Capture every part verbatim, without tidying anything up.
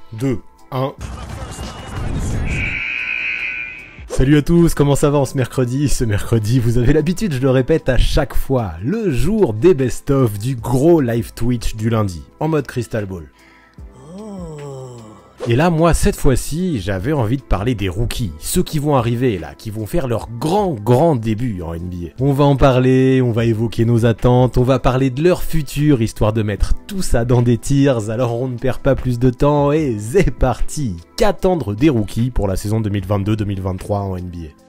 deux, un... Salut à tous, comment ça va en ce mercredi? Ce mercredi, vous avez l'habitude, je le répète à chaque fois, le jour des best-of du gros live Twitch du lundi, en mode Crystal Ball. Et là, moi, cette fois-ci, j'avais envie de parler des rookies, ceux qui vont arriver là, qui vont faire leur grand, grand début en N B A. On va en parler, on va évoquer nos attentes, on va parler de leur futur, histoire de mettre tout ça dans des tiers, alors on ne perd pas plus de temps, et c'est parti! Qu'attendre des rookies pour la saison deux mille vingt-deux deux mille vingt-trois en N B A?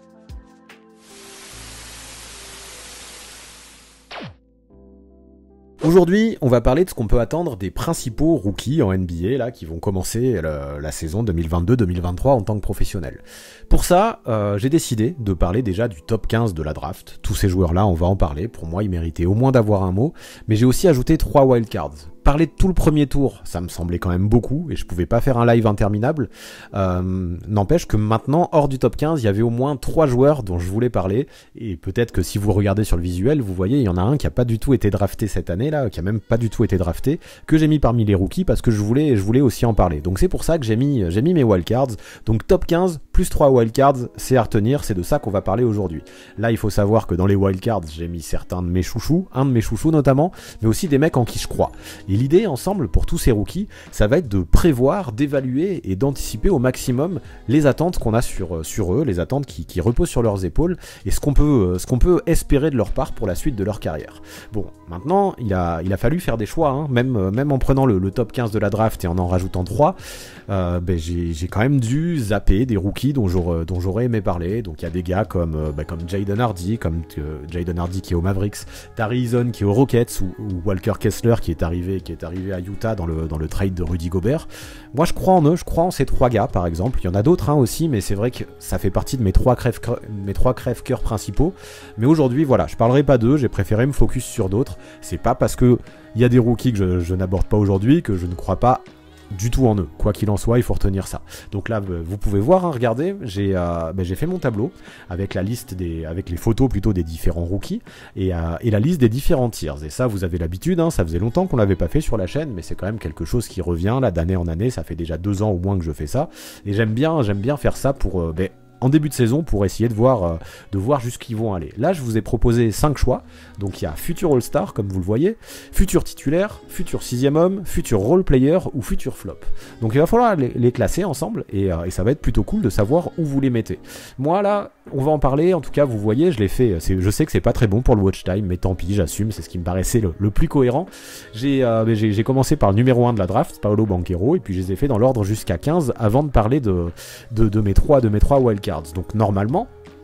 Aujourd'hui, on va parler de ce qu'on peut attendre des principaux rookies en N B A là, qui vont commencer le, la saison deux mille vingt-deux deux mille vingt-trois en tant que professionnels. Pour ça, euh, j'ai décidé de parler déjà du top quinze de la draft. Tous ces joueurs-là, on va en parler. Pour moi, ils méritaient au moins d'avoir un mot. Mais j'ai aussi ajouté trois wildcards. Parler de tout le premier tour, ça me semblait quand même beaucoup et je pouvais pas faire un live interminable. Euh, N'empêche que maintenant, hors du top quinze, il y avait au moins trois joueurs dont je voulais parler. Et peut-être que si vous regardez sur le visuel, vous voyez, il y en a un qui a pas du tout été drafté cette année là, qui a même pas du tout été drafté, que j'ai mis parmi les rookies parce que je voulais, je voulais aussi en parler. Donc c'est pour ça que j'ai mis, j'ai mis mes wildcards. Donc top quinze plus trois wildcards, c'est à retenir, c'est de ça qu'on va parler aujourd'hui. Là, il faut savoir que dans les wildcards, j'ai mis certains de mes chouchous, un de mes chouchous notamment, mais aussi des mecs en qui je crois. Et l'idée ensemble pour tous ces rookies, ça va être de prévoir, d'évaluer et d'anticiper au maximum les attentes qu'on a sur, sur eux, les attentes qui, qui reposent sur leurs épaules et ce qu'on peut, ce qu'on peut espérer de leur part pour la suite de leur carrière. Bon, maintenant, il a, il a fallu faire des choix, hein, même, même en prenant le, le top quinze de la draft et en en rajoutant trois, euh, ben j'ai, j'ai quand même dû zapper des rookies dont j'aurais, dont j'aurais aimé parler. Donc il y a des gars comme, euh, ben, comme Jaden Hardy, comme euh, Jaden Hardy qui est au Mavericks, Tari Eason qui est aux Rockets ou, ou Walker Kessler qui est arrivé, qui est arrivé à Utah dans le, dans le trade de Rudy Gobert. Moi je crois en eux, je crois en ces trois gars par exemple. Il y en a d'autres hein, aussi, mais c'est vrai que ça fait partie de mes trois crève mes trois crève-cœurs principaux. Mais aujourd'hui voilà, je parlerai pas d'eux, j'ai préféré me focus sur d'autres. C'est pas parce que il y a des rookies que je, je n'aborde pas aujourd'hui que je ne crois pas du tout en eux. Quoi qu'il en soit, il faut retenir ça. Donc là, vous pouvez voir, hein, regardez, j'ai euh, ben, j'ai fait mon tableau avec la liste des, avec les photos plutôt des différents rookies et, euh, et la liste des différents tiers. Et ça, vous avez l'habitude, hein, ça faisait longtemps qu'on l'avait pas fait sur la chaîne, mais c'est quand même quelque chose qui revient là d'année en année. Ça fait déjà deux ans au moins que je fais ça, et j'aime bien, j'aime bien faire ça pour euh, ben, en début de saison pour essayer de voir, euh, de voir jusqu'où ils vont aller. Là, je vous ai proposé cinq choix. Donc, il y a futur All-Star, comme vous le voyez, futur titulaire, futur sixième homme, futur role player ou futur flop. Donc, il va falloir les, les classer ensemble et, euh, et ça va être plutôt cool de savoir où vous les mettez. Moi, là, on va en parler. En tout cas, vous voyez, je l'ai fait. Je sais que c'est pas très bon pour le watch time, mais tant pis, j'assume. C'est ce qui me paraissait le, le plus cohérent. J'ai euh, j'ai commencé par le numéro un de la draft, Paolo Banchero, et puis je les ai fait dans l'ordre jusqu'à quinze avant de parler de, de, de mes trois, de mes trois wildcards. Donc normalement,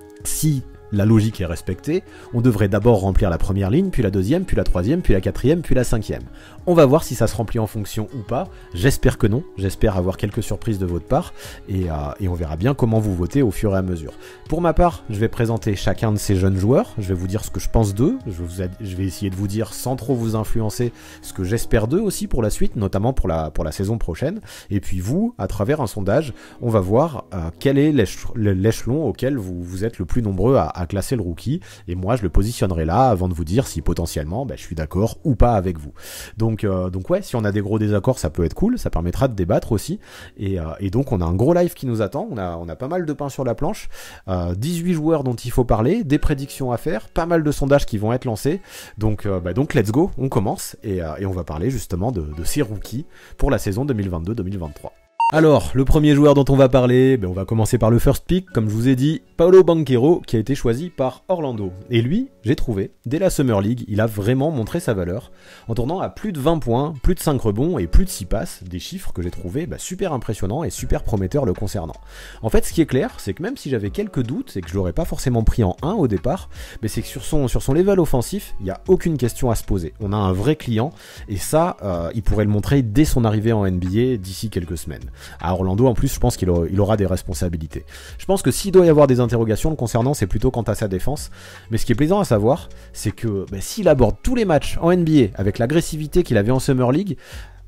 si la logique est respectée, on devrait d'abord remplir la première ligne, puis la deuxième, puis la troisième, puis la quatrième, puis la cinquième. On va voir si ça se remplit en fonction ou pas. J'espère que non. J'espère avoir quelques surprises de votre part. Et, euh, et on verra bien comment vous votez au fur et à mesure. Pour ma part, je vais présenter chacun de ces jeunes joueurs. Je vais vous dire ce que je pense d'eux. Je, vous a, je vais essayer de vous dire, sans trop vous influencer, ce que j'espère d'eux aussi pour la suite, notamment pour la, pour la saison prochaine. Et puis vous, à travers un sondage, on va voir euh, quel est l'échelon auquel vous, vous êtes le plus nombreux à, à classer le rookie. Et moi, je le positionnerai là avant de vous dire si potentiellement bah, je suis d'accord ou pas avec vous. Donc, euh, donc ouais, si on a des gros désaccords, ça peut être cool, ça permettra de débattre aussi. Et, euh, et donc on a un gros live qui nous attend, on a, on a pas mal de pain sur la planche, euh, dix-huit joueurs dont il faut parler, des prédictions à faire, pas mal de sondages qui vont être lancés. Donc, euh, bah, donc let's go, on commence et, euh, et on va parler justement de, de ces rookies pour la saison deux mille vingt-deux deux mille vingt-trois. Alors, le premier joueur dont on va parler, ben on va commencer par le first pick, comme je vous ai dit, Paolo Banchero, qui a été choisi par Orlando. Et lui, j'ai trouvé, dès la Summer League, il a vraiment montré sa valeur, en tournant à plus de vingt points, plus de cinq rebonds et plus de six passes, des chiffres que j'ai trouvé bah, super impressionnants et super prometteurs le concernant. En fait, ce qui est clair, c'est que même si j'avais quelques doutes et que je l'aurais pas forcément pris en un au départ, mais c'est que sur son, sur son level offensif, il n'y a aucune question à se poser. On a un vrai client, et ça, euh, il pourrait le montrer dès son arrivée en N B A d'ici quelques semaines. À Orlando, en plus, je pense qu'il aura, il aura des responsabilités. Je pense que s'il doit y avoir des interrogations le concernant, c'est plutôt quant à sa défense. Mais ce qui est plaisant à savoir, c'est que bah, s'il aborde tous les matchs en N B A avec l'agressivité qu'il avait en Summer League,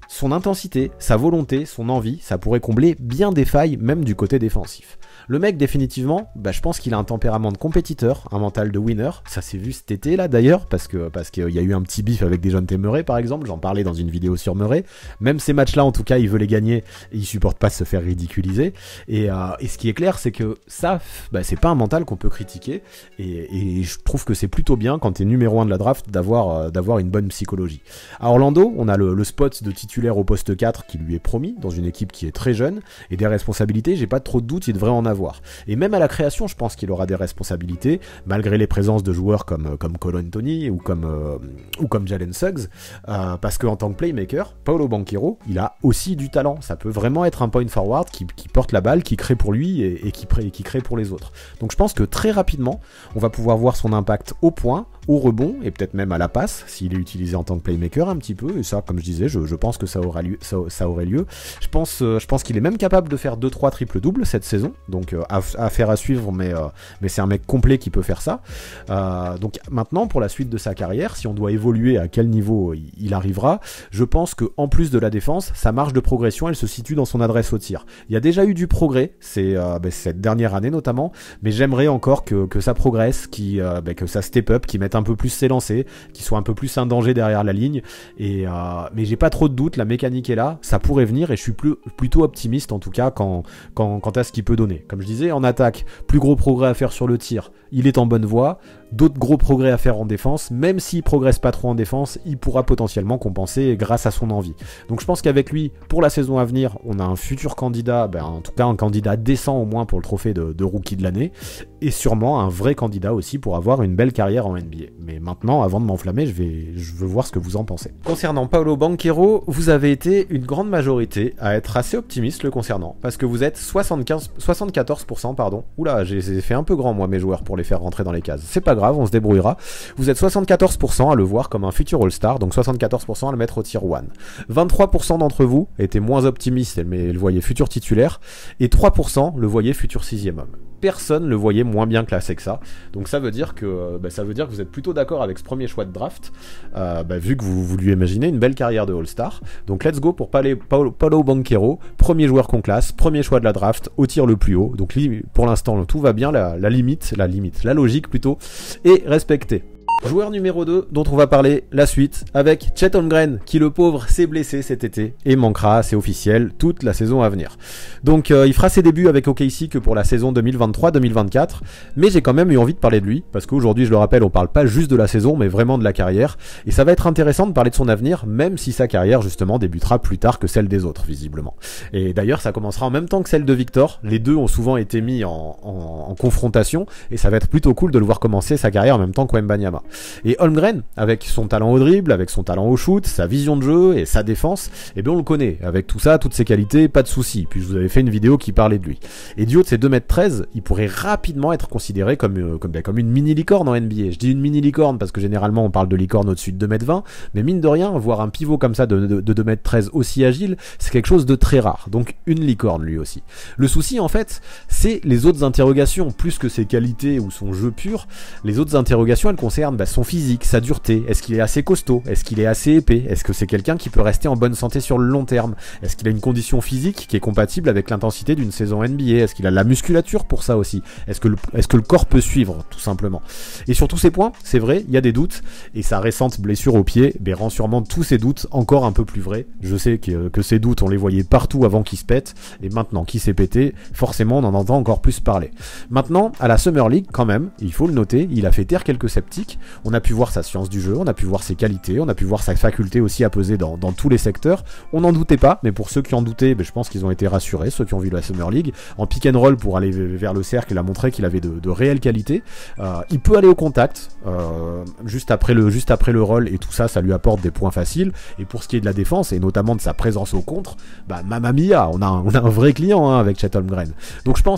son intensité, sa volonté, son envie, ça pourrait combler bien des failles, même du côté défensif. Le mec, définitivement, bah, je pense qu'il a un tempérament de compétiteur, un mental de winner. Ça s'est vu cet été, là, d'ailleurs, parce que parce qu'il y a eu un petit bif avec des jeunes Murray, par exemple. J'en parlais dans une vidéo sur Murray. Même ces matchs-là, en tout cas, il veut les gagner et il supporte pas se faire ridiculiser. Et, euh, et ce qui est clair, c'est que ça, bah, c'est pas un mental qu'on peut critiquer. Et, et je trouve que c'est plutôt bien, quand t'es numéro un de la draft, d'avoir euh, d'avoir une bonne psychologie. À Orlando, on a le, le spot de titulaire au poste quatre qui lui est promis, dans une équipe qui est très jeune, et des responsabilités, j'ai pas trop de doute, il devrait en avoir. Et même à la création, je pense qu'il aura des responsabilités, malgré les présences de joueurs comme, comme Cole Anthony ou comme, euh, ou comme Jalen Suggs, euh, parce qu'en tant que playmaker, Paolo Banchero, il a aussi du talent. Ça peut vraiment être un point forward qui, qui porte la balle, qui crée pour lui et, et qui, et qui crée pour les autres. Donc je pense que très rapidement, on va pouvoir voir son impact au point, au rebond et peut-être même à la passe s'il est utilisé en tant que playmaker un petit peu, et ça, comme je disais, je, je pense que ça aura lieu, ça, ça aurait lieu. Je pense, euh, je pense qu'il est même capable de faire deux trois triple doubles cette saison, donc euh, à, à faire à suivre, mais, euh, mais c'est un mec complet qui peut faire ça. Euh, donc maintenant, pour la suite de sa carrière, si on doit évoluer à quel niveau il, il arrivera, je pense que en plus de la défense, sa marge de progression, elle se situe dans son adresse au tir. Il y a déjà eu du progrès, c'est euh, bah, cette dernière année notamment, mais j'aimerais encore que, que ça progresse, qui, euh, bah, que ça step up, qu'il mette un peu plus ses lancers, qu'il soit un peu plus un danger derrière la ligne, et, euh, mais j'ai pas trop de doute, la mécanique est là, ça pourrait venir, et je suis plus, plutôt optimiste en tout cas quand, quand, quant à ce qu'il peut donner. Comme je disais, en attaque, plus gros progrès à faire sur le tir, il est en bonne voie, d'autres gros progrès à faire en défense, même s'il progresse pas trop en défense, il pourra potentiellement compenser grâce à son envie. Donc je pense qu'avec lui, pour la saison à venir, on a un futur candidat, ben, en tout cas un candidat décent au moins pour le trophée de, de rookie de l'année, et sûrement un vrai candidat aussi pour avoir une belle carrière en N B A. Mais maintenant, avant de m'enflammer, je vais, je veux voir ce que vous en pensez. Concernant Paolo Banchero, vous avez été une grande majorité à être assez optimiste le concernant, parce que vous êtes soixante-quinze, soixante-quatorze pour cent, pardon. Oula, j'ai fait un peu grand moi mes joueurs pour les faire rentrer dans les cases. C'est pas grave, on se débrouillera. Vous êtes soixante-quatorze pour cent à le voir comme un futur All-Star, donc soixante-quatorze pour cent à le mettre au tier un. vingt-trois pour cent d'entre vous étaient moins optimistes, mais le voyaient futur titulaire, et trois pour cent le voyaient futur sixième homme. Personne le voyait moins bien classé que ça, donc ça veut dire que bah, ça veut dire que vous êtes plutôt d'accord avec ce premier choix de draft, euh, bah, vu que vous, vous lui imaginez une belle carrière de All-Star. Donc let's go pour Paolo, Paolo Banchero, premier joueur qu'on classe, premier choix de la draft, au tir le plus haut. Donc pour l'instant tout va bien, la, la limite, la limite, la logique plutôt, est respectée. Joueur numéro deux dont on va parler la suite avec Chet Holmgren qui le pauvre s'est blessé cet été et manquera, c'est officiel, toute la saison à venir. Donc euh, il fera ses débuts avec O K C que pour la saison deux mille vingt-trois deux mille vingt-quatre, mais j'ai quand même eu envie de parler de lui parce qu'aujourd'hui je le rappelle on parle pas juste de la saison mais vraiment de la carrière et ça va être intéressant de parler de son avenir même si sa carrière justement débutera plus tard que celle des autres visiblement. Et d'ailleurs ça commencera en même temps que celle de Victor, les deux ont souvent été mis en, en, en confrontation et ça va être plutôt cool de le voir commencer sa carrière en même temps qu'Wembanyama. Et Holmgren, avec son talent au dribble, avec son talent au shoot, sa vision de jeu et sa défense, eh bien on le connaît. Avec tout ça, toutes ses qualités, pas de soucis. Puis je vous avais fait une vidéo qui parlait de lui. Et du haut de ses deux mètres treize, il pourrait rapidement être considéré comme, euh, comme, bah, comme une mini-licorne en N B A. Je dis une mini-licorne parce que généralement on parle de licorne au-dessus de deux mètres vingt, mais mine de rien, voir un pivot comme ça de, de, de deux mètres treize aussi agile, c'est quelque chose de très rare. Donc une licorne lui aussi. Le souci en fait, c'est les autres interrogations, plus que ses qualités ou son jeu pur. Les autres interrogations, elles concernent bah, son physique, sa dureté, est-ce qu'il est assez costaud, est-ce qu'il est assez épais, est-ce que c'est quelqu'un qui peut rester en bonne santé sur le long terme, est-ce qu'il a une condition physique qui est compatible avec l'intensité d'une saison N B A, est-ce qu'il a la musculature pour ça aussi, est-ce que, le, est-ce que le corps peut suivre tout simplement. Et sur tous ces points, c'est vrai, il y a des doutes, et sa récente blessure au pied ben, rend sûrement tous ces doutes encore un peu plus vrais. Je sais que, que ces doutes, on les voyait partout avant qu'ils se pètent, et maintenant qu'il s'est pété, forcément on en entend encore plus parler. Maintenant, à la Summer League, quand même, il faut le noter, il a fait taire quelques sceptiques, on a pu voir sa science du jeu, on a pu voir ses qualités, on a pu voir sa faculté aussi à peser dans, dans tous les secteurs. On n'en doutait pas, mais pour ceux qui en doutaient, ben, je pense qu'ils ont été rassurés, ceux qui ont vu la Summer League. En pick and roll pour aller vers le cercle, il a montré qu'il avait de, de réelles qualités. Euh, il peut aller au contact, euh, juste après le, juste après le roll, et tout ça, ça lui apporte des points faciles. Et pour ce qui est de la défense, et notamment de sa présence au contre, bah, mamma mia, on a un, on a un vrai client hein, avec Chet Holmgren. Donc je pense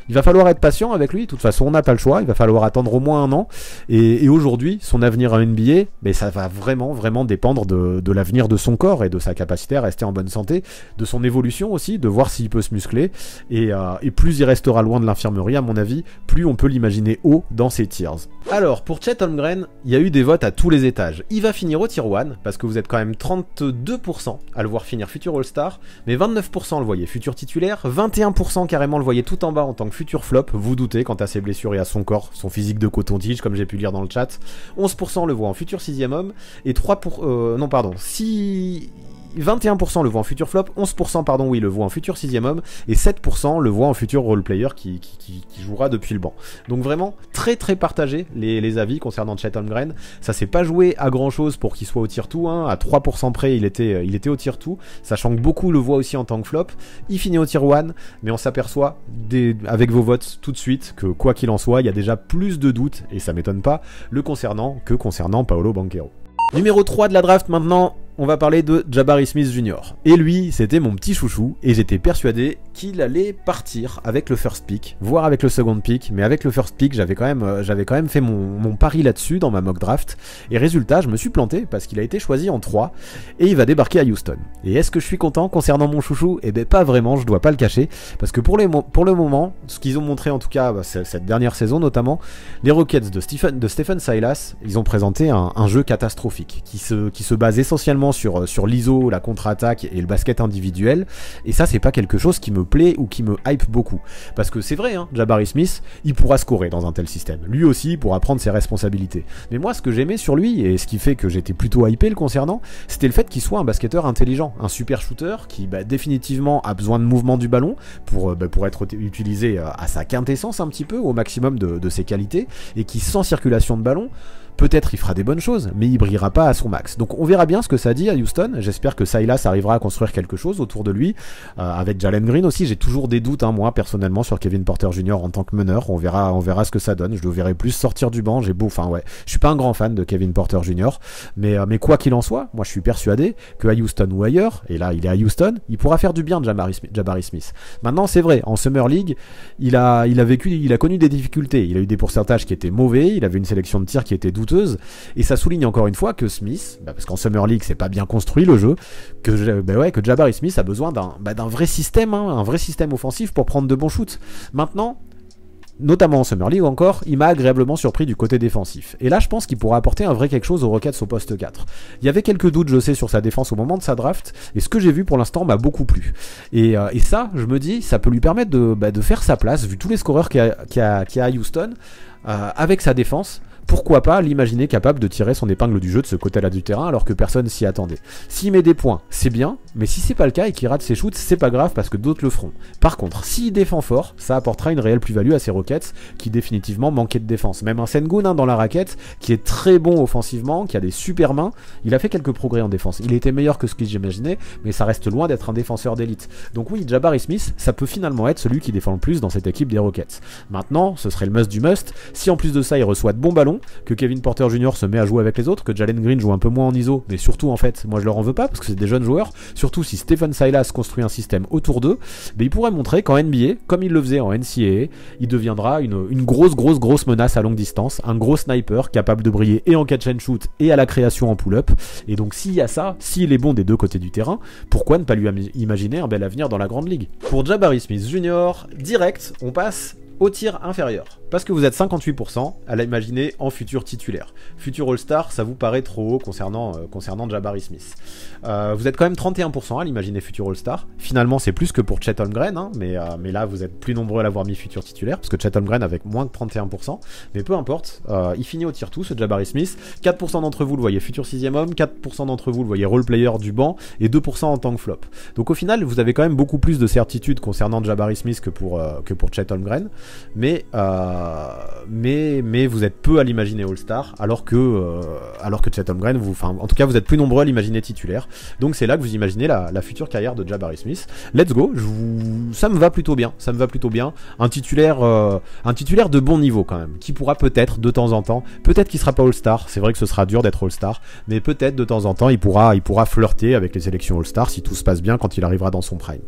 Il va falloir être patient avec lui, de toute façon on n'a pas le choix, il va falloir attendre au moins un an, et, et aujourd'hui, son avenir en N B A, mais ça va vraiment, vraiment dépendre de, de l'avenir de son corps et de sa capacité à rester en bonne santé, de son évolution aussi, de voir s'il peut se muscler, et, euh, et plus il restera loin de l'infirmerie à mon avis, plus on peut l'imaginer haut dans ses tiers. Alors, pour Chet Holmgren, il y a eu des votes à tous les étages. Il va finir au tier un, parce que vous êtes quand même trente-deux pour cent à le voir finir futur All-Star, mais vingt-neuf pour cent le voyaient futur titulaire, vingt et un pour cent carrément le voyaient tout en bas en tant que futur flop, vous doutez quant à ses blessures et à son corps, son physique de coton-tige comme j'ai pu lire dans le chat, onze pour cent le voient en futur sixième homme, et trois pour cent... Euh, non pardon, six... vingt et un pour cent le voient en futur flop, onze pour cent pardon oui le voient en futur sixième homme, et sept pour cent le voient en futur role-player qui, qui, qui, qui jouera depuis le banc. Donc vraiment très très partagé les, les avis concernant Chet Holmgren. Ça s'est pas joué à grand chose pour qu'il soit au tier deux, hein. À trois pour cent près il était, il était au tier deux, sachant que beaucoup le voient aussi en tant que flop. Il finit au tier un, mais on s'aperçoit des, avec vos votes tout de suite que quoi qu'il en soit, il y a déjà plus de doutes, et ça m'étonne pas, le concernant que concernant Paolo Banchero. Numéro trois de la draft maintenant, on va parler de Jabari Smith Junior Et lui, c'était mon petit chouchou, et j'étais persuadé qu'il allait partir avec le first pick, voire avec le second pick, mais avec le first pick, j'avais quand même, euh, j'avais quand même fait mon, mon pari là-dessus dans ma mock draft, et résultat, je me suis planté, parce qu'il a été choisi en trois, et il va débarquer à Houston. Et est-ce que je suis content concernant mon chouchou? Eh ben pas vraiment, je dois pas le cacher, parce que pour, les pour le moment, ce qu'ils ont montré en tout cas, bah, cette dernière saison notamment, les Rockets de Stephen, de Stephen Silas, ils ont présenté un, un jeu catastrophique, qui se, qui se base essentiellement sur, sur l'I S O, la contre-attaque et le basket individuel, et ça c'est pas quelque chose qui me plaît ou qui me hype beaucoup, parce que c'est vrai, hein, Jabari Smith, il pourra scorer dans un tel système, lui aussi il pourra prendre ses responsabilités, mais moi ce que j'aimais sur lui, et ce qui fait que j'étais plutôt hypé le concernant, c'était le fait qu'il soit un basketteur intelligent, un super shooter, qui bah, définitivement a besoin de mouvement du ballon, pour, bah, pour être utilisé à sa quintessence un petit peu, au maximum de, de ses qualités, et qui sans circulation de ballon, peut-être il fera des bonnes choses, mais il brillera pas à son max. Donc on verra bien ce que ça dit à Houston. J'espère que Silas arrivera à construire quelque chose autour de lui. Euh, avec Jalen Green aussi, j'ai toujours des doutes, hein, moi personnellement, sur Kevin Porter Junior en tant que meneur. On verra, on verra ce que ça donne. Je le verrai plus sortir du banc. J'ai beau, enfin ouais, je suis pas un grand fan de Kevin Porter Junior Mais, euh, mais quoi qu'il en soit, moi je suis persuadé que à Houston ou ailleurs, et là il est à Houston, il pourra faire du bien de Jabari Smith. Jabari Smith. Maintenant c'est vrai, en Summer League, il a, il a vécu, il a connu des difficultés. Il a eu des pourcentages qui étaient mauvais. Il avait une sélection de tirs qui était douteuse. Et ça souligne encore une fois que Smith, bah parce qu'en Summer League c'est pas bien construit le jeu, que, bah ouais, que Jabari Smith a besoin d'un bah d'un vrai système, hein, un vrai système offensif pour prendre de bons shoots. Maintenant, notamment en Summer League encore, il m'a agréablement surpris du côté défensif. Et là je pense qu'il pourra apporter un vrai quelque chose aux Rockets au poste quatre. Il y avait quelques doutes je sais sur sa défense au moment de sa draft, et ce que j'ai vu pour l'instant m'a beaucoup plu. Et, euh, et ça, je me dis, ça peut lui permettre de, bah, de faire sa place, vu tous les scoreurs qu'il y a, qu'il y a, qu'il y a à Houston, euh, avec sa défense. Pourquoi pas l'imaginer capable de tirer son épingle du jeu de ce côté-là du terrain alors que personne s'y attendait. S'il met des points, c'est bien, mais si c'est pas le cas et qu'il rate ses shoots, c'est pas grave parce que d'autres le feront. Par contre, s'il défend fort, ça apportera une réelle plus-value à ses Rockets qui définitivement manquaient de défense. Même un Sengun hein, dans la raquette, qui est très bon offensivement, qui a des super mains, il a fait quelques progrès en défense. Il était meilleur que ce que j'imaginais, mais ça reste loin d'être un défenseur d'élite. Donc oui, Jabari Smith, ça peut finalement être celui qui défend le plus dans cette équipe des Rockets. Maintenant, ce serait le must du must, si en plus de ça il reçoit de bons ballons, que Kevin Porter Junior se met à jouer avec les autres, que Jalen Green joue un peu moins en I S O, mais surtout en fait, moi je leur en veux pas parce que c'est des jeunes joueurs, surtout si Stephen Silas construit un système autour d'eux, mais il pourrait montrer qu'en N B A, comme il le faisait en N C A A, il deviendra une, une grosse grosse grosse menace à longue distance, un gros sniper capable de briller et en catch and shoot et à la création en pull-up, et donc s'il y a ça, s'il est bon des deux côtés du terrain, pourquoi ne pas lui imaginer un bel avenir dans la grande ligue. Pour Jabari Smith Junior, direct, on passe au tir inférieur, parce que vous êtes cinquante-huit pour cent à l'imaginer en futur titulaire. Futur All-Star, ça vous paraît trop haut concernant, euh, concernant Jabari Smith. Euh, vous êtes quand même trente et un pour cent à l'imaginer futur All-Star. Finalement, c'est plus que pour Chet Holmgren, hein, mais, euh, mais là, vous êtes plus nombreux à l'avoir mis futur titulaire, parce que Chet Holmgren avec moins de trente et un pour cent. Mais peu importe, euh, il finit au tier deux, ce Jabari Smith. quatre pour cent d'entre vous le voyez futur sixième homme, quatre pour cent d'entre vous le voyez role player du banc, et deux pour cent en tant que flop. Donc au final, vous avez quand même beaucoup plus de certitude concernant Jabari Smith que pour, euh, que pour Chet Holmgren. Mais, euh, mais, mais vous êtes peu à l'imaginer All-Star, alors que, euh, alors que Chet Holmgren, vous, enfin, en tout cas, vous êtes plus nombreux à l'imaginer titulaire. Donc c'est là que vous imaginez la, la future carrière de Jabari Smith. Let's go, je vous... ça me va plutôt bien, ça me va plutôt bien. Un titulaire, euh, un titulaire de bon niveau quand même, qui pourra peut-être de temps en temps, peut-être qu'il sera pas All-Star. C'est vrai que ce sera dur d'être All-Star, mais peut-être de temps en temps, il pourra, il pourra flirter avec les sélections All-Star si tout se passe bien quand il arrivera dans son prime.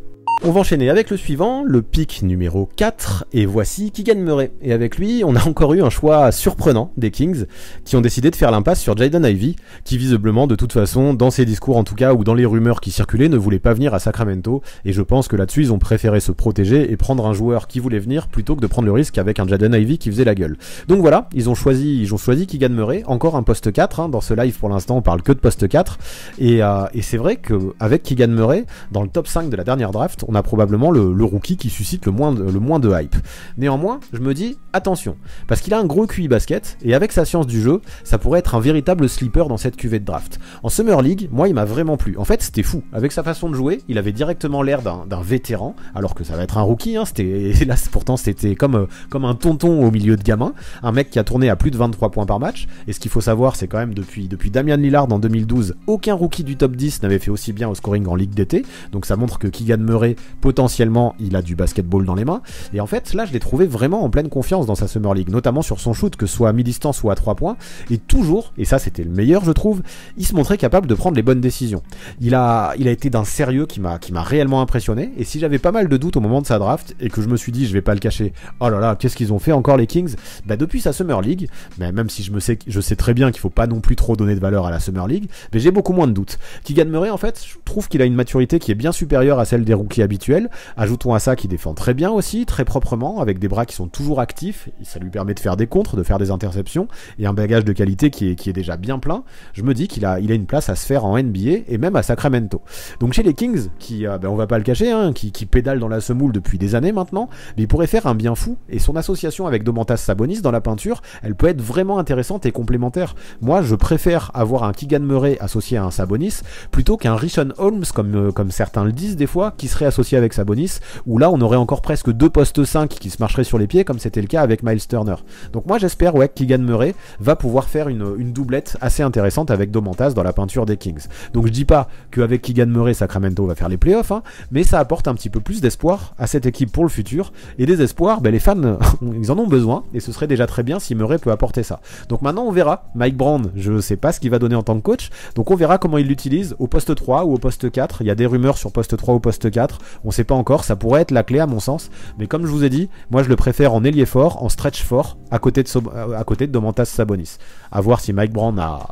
On va enchaîner avec le suivant, le pick numéro quatre, et voici Keegan Murray. Et avec lui, on a encore eu un choix surprenant des Kings, qui ont décidé de faire l'impasse sur Jaden Ivey, qui visiblement, de toute façon, dans ses discours en tout cas, ou dans les rumeurs qui circulaient, ne voulait pas venir à Sacramento, et je pense que là-dessus, ils ont préféré se protéger et prendre un joueur qui voulait venir, plutôt que de prendre le risque avec un Jaden Ivey qui faisait la gueule. Donc voilà, ils ont choisi, ils ont choisi Keegan Murray, encore un poste quatre, hein, dans ce live pour l'instant, on parle que de poste quatre, et, euh, et c'est vrai qu'avec Keegan Murray, dans le top cinq de la dernière draft, on a probablement le, le rookie qui suscite le moins, de, le moins de hype. Néanmoins, je me dis, attention, parce qu'il a un gros Q I basket, et avec sa science du jeu, ça pourrait être un véritable sleeper dans cette cuvée de draft. En Summer League, moi, il m'a vraiment plu. En fait, c'était fou. Avec sa façon de jouer, il avait directement l'air d'un vétéran, alors que ça va être un rookie, hein, c'était, là, pourtant, c'était comme, euh, comme un tonton au milieu de gamins, un mec qui a tourné à plus de vingt-trois points par match, et ce qu'il faut savoir, c'est quand même depuis, depuis Damian Lillard en deux mille douze, aucun rookie du top dix n'avait fait aussi bien au scoring en Ligue d'été, donc ça montre que Keegan Murray, potentiellement, il a du basketball dans les mains, et en fait, là, je l'ai trouvé vraiment en pleine confiance dans sa Summer League, notamment sur son shoot, que ce soit à mi-distance ou à trois points, et toujours, et ça c'était le meilleur je trouve, il se montrait capable de prendre les bonnes décisions. Il a, il a été d'un sérieux qui m'a qui m'a réellement impressionné, et si j'avais pas mal de doutes au moment de sa draft, et que je me suis dit, je vais pas le cacher, oh là là, qu'est-ce qu'ils ont fait encore les Kings, bah depuis sa Summer League, mais même si je, me sais, je sais très bien qu'il faut pas non plus trop donner de valeur à la Summer League, mais j'ai beaucoup moins de doutes. Keegan Murray, en fait, je trouve qu'il a une maturité qui est bien supérieure à celle des rookies habituels, ajoutons à ça qu'il défend très bien aussi, très proprement, avec des bras qui sont toujours actifs, ça lui permet de faire des contres, de faire des interceptions, et un bagage de qualité qui est, qui est déjà bien plein. Je me dis qu'il a, il a une place à se faire en N B A, et même à Sacramento. Donc chez les Kings, qui, euh, ben on va pas le cacher, hein, qui, qui pédalent dans la semoule depuis des années maintenant, mais il pourrait faire un bien fou, et son association avec Domantas Sabonis dans la peinture, elle peut être vraiment intéressante et complémentaire. Moi, je préfère avoir un Keegan Murray associé à un Sabonis, plutôt qu'un Richaun Holmes, comme, euh, comme certains le disent des fois, qui serait associé avec Sabonis, où là on aurait encore presque deux postes cinq qui se marcheraient sur les pieds, comme c'était le cas avec Miles Turner. Donc moi j'espère ouais, que Keegan Murray va pouvoir faire une, une doublette assez intéressante avec Domantas dans la peinture des Kings. Donc je dis pas qu'avec Keegan Murray, Sacramento va faire les playoffs, hein, mais ça apporte un petit peu plus d'espoir à cette équipe pour le futur, et des espoirs, ben, les fans, ils en ont besoin, et ce serait déjà très bien si Murray peut apporter ça. Donc maintenant on verra, Mike Brown, je sais pas ce qu'il va donner en tant que coach, donc on verra comment il l'utilise au poste trois ou au poste quatre, il y a des rumeurs sur poste trois ou poste quatre, on sait pas encore, ça pourrait être la clé à mon sens, mais comme je vous ai dit, moi je le préfère en ailier fort, en stretch fort, à côté de, so à côté de Domantas Sabonis. À voir si Mike Brown a...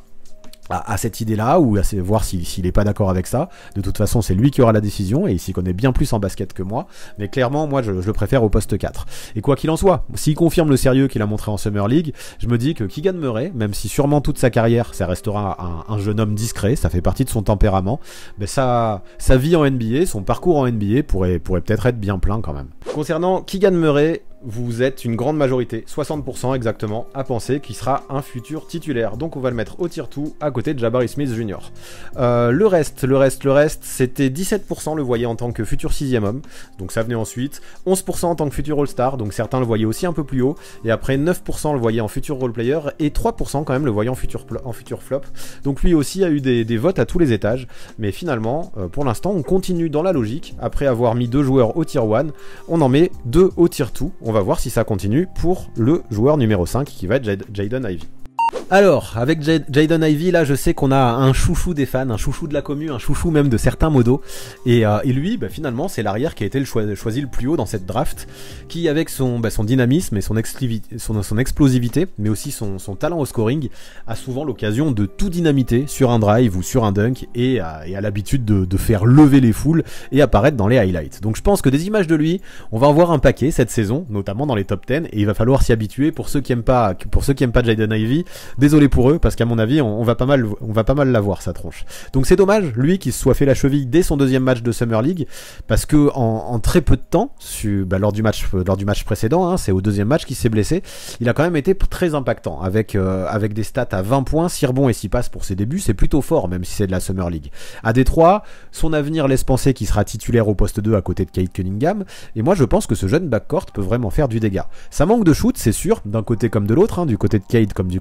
à cette idée-là, ou à voir s'il si, n'est pas d'accord avec ça. De toute façon, c'est lui qui aura la décision, et il s'y connaît bien plus en basket que moi, mais clairement, moi, je, je le préfère au poste quatre. Et quoi qu'il en soit, s'il confirme le sérieux qu'il a montré en Summer League, je me dis que Keegan Murray, même si sûrement toute sa carrière, ça restera un, un jeune homme discret, ça fait partie de son tempérament, ben ça, sa vie en N B A, son parcours en N B A pourrait, pourrait peut-être être bien plein quand même. Concernant Keegan Murray, vous êtes une grande majorité, soixante pour cent exactement, à penser qu'il sera un futur titulaire. Donc on va le mettre au tier deux à côté de Jabari Smith Junior Euh, le reste, le reste, le reste, c'était dix-sept pour cent le voyaient en tant que futur sixième homme, donc ça venait ensuite, onze pour cent en tant que futur All-Star, donc certains le voyaient aussi un peu plus haut, et après neuf pour cent le voyaient en futur role-player, et trois pour cent quand même le voyaient en futur, en futur flop. Donc lui aussi a eu des, des votes à tous les étages, mais finalement, euh, pour l'instant, on continue dans la logique, après avoir mis deux joueurs au tier un, on en met deux au tier deux, on va voir si ça continue pour le joueur numéro cinq qui va être Jaden Ivey. Alors, avec Jaden Ivey, là, je sais qu'on a un chouchou des fans, un chouchou de la commu, un chouchou même de certains modos. Et, euh, et lui, bah, finalement, c'est l'arrière qui a été le choi choisi le plus haut dans cette draft, qui, avec son, bah, son dynamisme et son, son, son explosivité, mais aussi son, son talent au scoring, a souvent l'occasion de tout dynamiter sur un drive ou sur un dunk, et a, et a l'habitude de, de faire lever les foules et apparaître dans les highlights. Donc je pense que des images de lui, on va en voir un paquet cette saison, notamment dans les top dix, et il va falloir s'y habituer. Pour ceux qui aiment pas, pour ceux qui aiment pas Jaden Ivey, désolé pour eux, parce qu'à mon avis, on, on va pas mal, on va pas mal l'avoir sa tronche. Donc c'est dommage, lui, qui se soit fait la cheville dès son deuxième match de Summer League, parce que en, en très peu de temps, su, bah, lors du match, lors du match précédent, hein, c'est au deuxième match qu'il s'est blessé, il a quand même été très impactant, avec euh, avec des stats à vingt points, six rebonds et six passes pour ses débuts, c'est plutôt fort, même si c'est de la Summer League. À Détroit, son avenir laisse penser qu'il sera titulaire au poste deux à côté de Cade Cunningham, et moi je pense que ce jeune backcourt peut vraiment faire du dégât. Ça manque de shoot, c'est sûr, d'un côté comme de l'autre, hein, du côté de Cade comme du côté de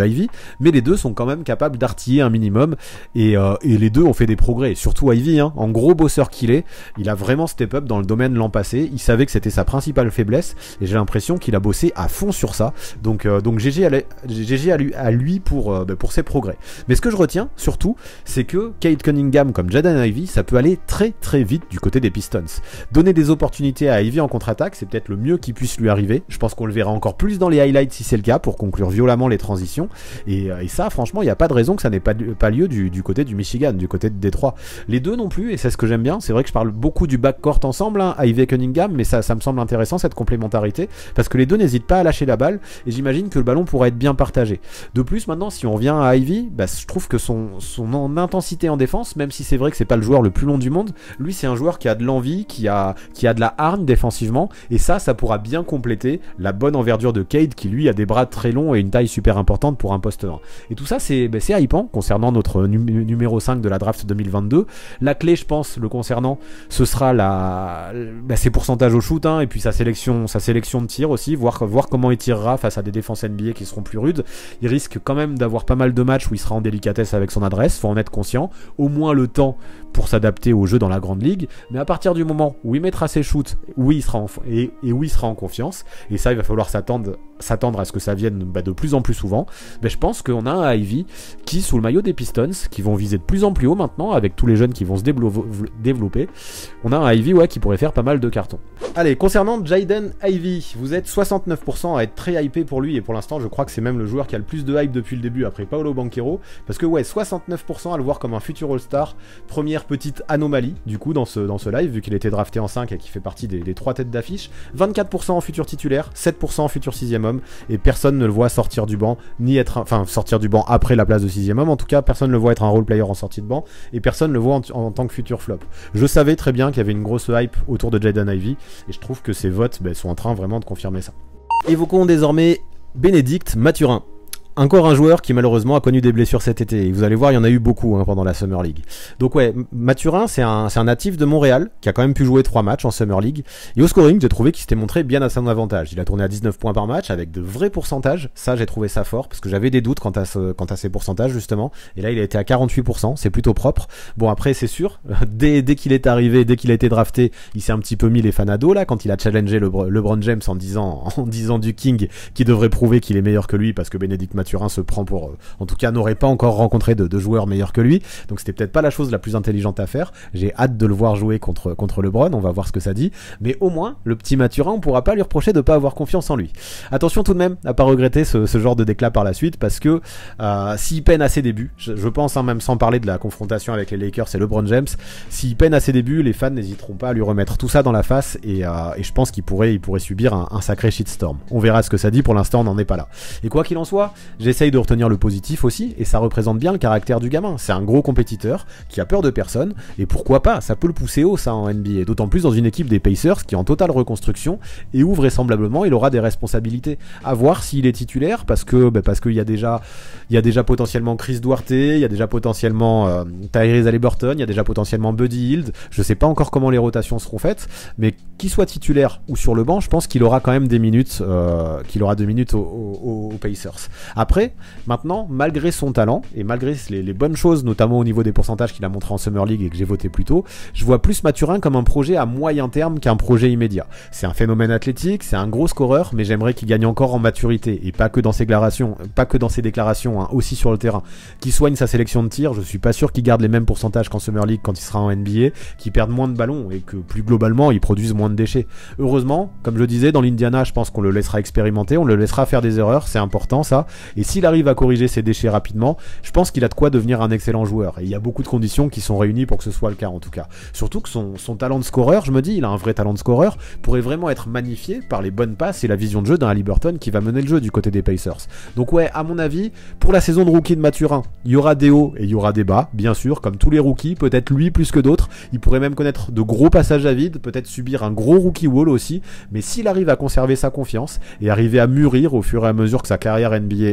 Ivy, mais les deux sont quand même capables d'artiller un minimum, et, euh, et les deux ont fait des progrès, surtout Ivy, hein, en gros bosseur qu'il est, il a vraiment step up dans le domaine l'an passé, il savait que c'était sa principale faiblesse, et j'ai l'impression qu'il a bossé à fond sur ça, donc, euh, donc G G à, G G à lui, à lui pour, euh, pour ses progrès. Mais ce que je retiens, surtout, c'est que Cade Cunningham comme Jaden Ivey, ça peut aller très très vite du côté des Pistons. Donner des opportunités à Ivy en contre-attaque, c'est peut-être le mieux qui puisse lui arriver. Je pense qu'on le verra encore plus dans les highlights si c'est le cas, pour conclure violemment les transitions. Et, et ça, franchement, il n'y a pas de raison que ça n'ait pas, pas lieu du, du côté du Michigan, du côté de Détroit. Les deux non plus, et c'est ce que j'aime bien. C'est vrai que je parle beaucoup du backcourt ensemble, hein, Ivey et Cunningham, mais ça, ça me semble intéressant cette complémentarité, parce que les deux n'hésitent pas à lâcher la balle, et j'imagine que le ballon pourrait être bien partagé. De plus, maintenant, si on revient à Ivy, bah, je trouve que son, son intensité en défense, même si c'est vrai que c'est pas le joueur le plus long du monde, lui c'est un joueur qui a de l'envie, qui a, qui a de la hargne défensivement, et ça, ça pourra bien compléter la bonne envergure de Cade, qui lui a des bras très longs et une taille super importante pour un poste un. Et tout ça, c'est bah, c'est hypant concernant notre num- numéro cinq de la draft deux mille vingt-deux. La clé, je pense, le concernant, ce sera la, bah, ses pourcentages au shoot, hein, et puis sa sélection, sa sélection de tir aussi, voir, voir comment il tirera face à des défenses N B A qui seront plus rudes. Il risque quand même d'avoir pas mal de matchs où il sera en délicatesse avec son adresse, faut en être conscient, au moins le temps pour s'adapter au jeu dans la grande ligue, mais à partir du moment où il mettra ses shoots, où il sera en, et, et où il sera en confiance, et ça il va falloir s'attendre, s'attendre à ce que ça vienne bah, de plus en plus souvent, bah, je pense qu'on a un Ivy qui, sous le maillot des Pistons, qui vont viser de plus en plus haut maintenant, avec tous les jeunes qui vont se déblo- développer, on a un Ivy ouais, qui pourrait faire pas mal de cartons. Allez, concernant Jaden Ivey, vous êtes soixante-neuf pour cent à être très hypé pour lui, et pour l'instant je crois que c'est même le joueur qui a le plus de hype depuis le début après Paolo Banchero, parce que ouais, soixante-neuf pour cent à le voir comme un futur All-Star, première petite anomalie du coup dans ce, dans ce live, vu qu'il était drafté en cinq et qu'il fait partie des, des trois têtes d'affiche, vingt-quatre pour cent en futur titulaire, sept pour cent en futur sixième homme, et personne ne le voit sortir du banc, ni être, un, enfin sortir du banc après la place de sixième homme, en tout cas personne ne le voit être un role player en sortie de banc, et personne ne le voit en, en, en tant que futur flop. Je savais très bien qu'il y avait une grosse hype autour de Jaden Ivey, et je trouve que ces votes bah, sont en train vraiment de confirmer ça. Évoquons désormais Bénédicte Mathurin. Encore un joueur qui malheureusement a connu des blessures cet été, et vous allez voir il y en a eu beaucoup hein, pendant la Summer League. Donc ouais, Mathurin c'est un, c'est un natif de Montréal qui a quand même pu jouer trois matchs en Summer League, et au scoring j'ai trouvé qu'il s'était montré bien à son avantage. Il a tourné à dix-neuf points par match avec de vrais pourcentages, ça j'ai trouvé ça fort parce que j'avais des doutes quant à, ce, quant à ces pourcentages justement, et là il a été à quarante-huit pour cent, c'est plutôt propre. Bon après c'est sûr, dès, dès qu'il est arrivé, dès qu'il a été drafté, il s'est un petit peu mis les fans à dos là quand il a challengé le, LeBron James en disant, en disant du King qui devrait prouver qu'il est meilleur que lui parce que Bénédicte Mathurin se prend pour en tout cas n'aurait pas encore rencontré de, de joueurs meilleurs que lui, donc c'était peut-être pas la chose la plus intelligente à faire. J'ai hâte de le voir jouer contre, contre LeBron, on va voir ce que ça dit, mais au moins le petit Mathurin on pourra pas lui reprocher de pas avoir confiance en lui. Attention tout de même à pas regretter ce, ce genre de déclat par la suite, parce que euh, s'il peine à ses débuts, je, je pense hein, même sans parler de la confrontation avec les Lakers et LeBron James, s'il peine à ses débuts, les fans n'hésiteront pas à lui remettre tout ça dans la face, et, euh, et je pense qu'il pourrait, il pourrait subir un, un sacré shitstorm. On verra ce que ça dit, pour l'instant on n'en est pas là. Et quoi qu'il en soit, j'essaye de retenir le positif aussi, et ça représente bien le caractère du gamin. C'est un gros compétiteur qui a peur de personne, et pourquoi pas, ça peut le pousser haut ça en N B A, d'autant plus dans une équipe des Pacers qui est en totale reconstruction et où vraisemblablement il aura des responsabilités. À voir s'il est titulaire, parce que bah, parce qu'il y a déjà il y a déjà potentiellement Chris Duarte, il y a déjà potentiellement euh, Tyrese Haliburton, il y a déjà potentiellement Buddy Hield. Je sais pas encore comment les rotations seront faites, mais qu'il soit titulaire ou sur le banc, je pense qu'il aura quand même des minutes, euh, qu'il aura deux minutes aux, aux, aux Pacers. Après, maintenant, malgré son talent et malgré les, les bonnes choses, notamment au niveau des pourcentages qu'il a montré en Summer League et que j'ai voté plus tôt, je vois plus Mathurin comme un projet à moyen terme qu'un projet immédiat. C'est un phénomène athlétique, c'est un gros scoreur, mais j'aimerais qu'il gagne encore en maturité, et pas que dans ses déclarations, pas que dans ses déclarations, hein, aussi sur le terrain. Qu'il soigne sa sélection de tir, je suis pas sûr qu'il garde les mêmes pourcentages qu'en Summer League quand il sera en N B A, qu'il perde moins de ballons et que plus globalement il produise moins de déchets. Heureusement, comme je le disais, dans l'Indiana, je pense qu'on le laissera expérimenter, on le laissera faire des erreurs, c'est important ça, et s'il arrive à corriger ses déchets rapidement, je pense qu'il a de quoi devenir un excellent joueur, et il y a beaucoup de conditions qui sont réunies pour que ce soit le cas en tout cas. Surtout que son, son talent de scoreur, je me dis, il a un vrai talent de scoreur, pourrait vraiment être magnifié par les bonnes passes et la vision de jeu d'un Haliburton qui va mener le jeu du côté des Pacers. Donc ouais, à mon avis, pour la saison de rookie de Mathurin, il y aura des hauts et il y aura des bas, bien sûr, comme tous les rookies, peut-être lui plus que d'autres, il pourrait même connaître de gros passages à vide, peut-être subir un gros rookie wall aussi, mais s'il arrive à conserver sa confiance et arriver à mûrir au fur et à mesure que sa carrière N B A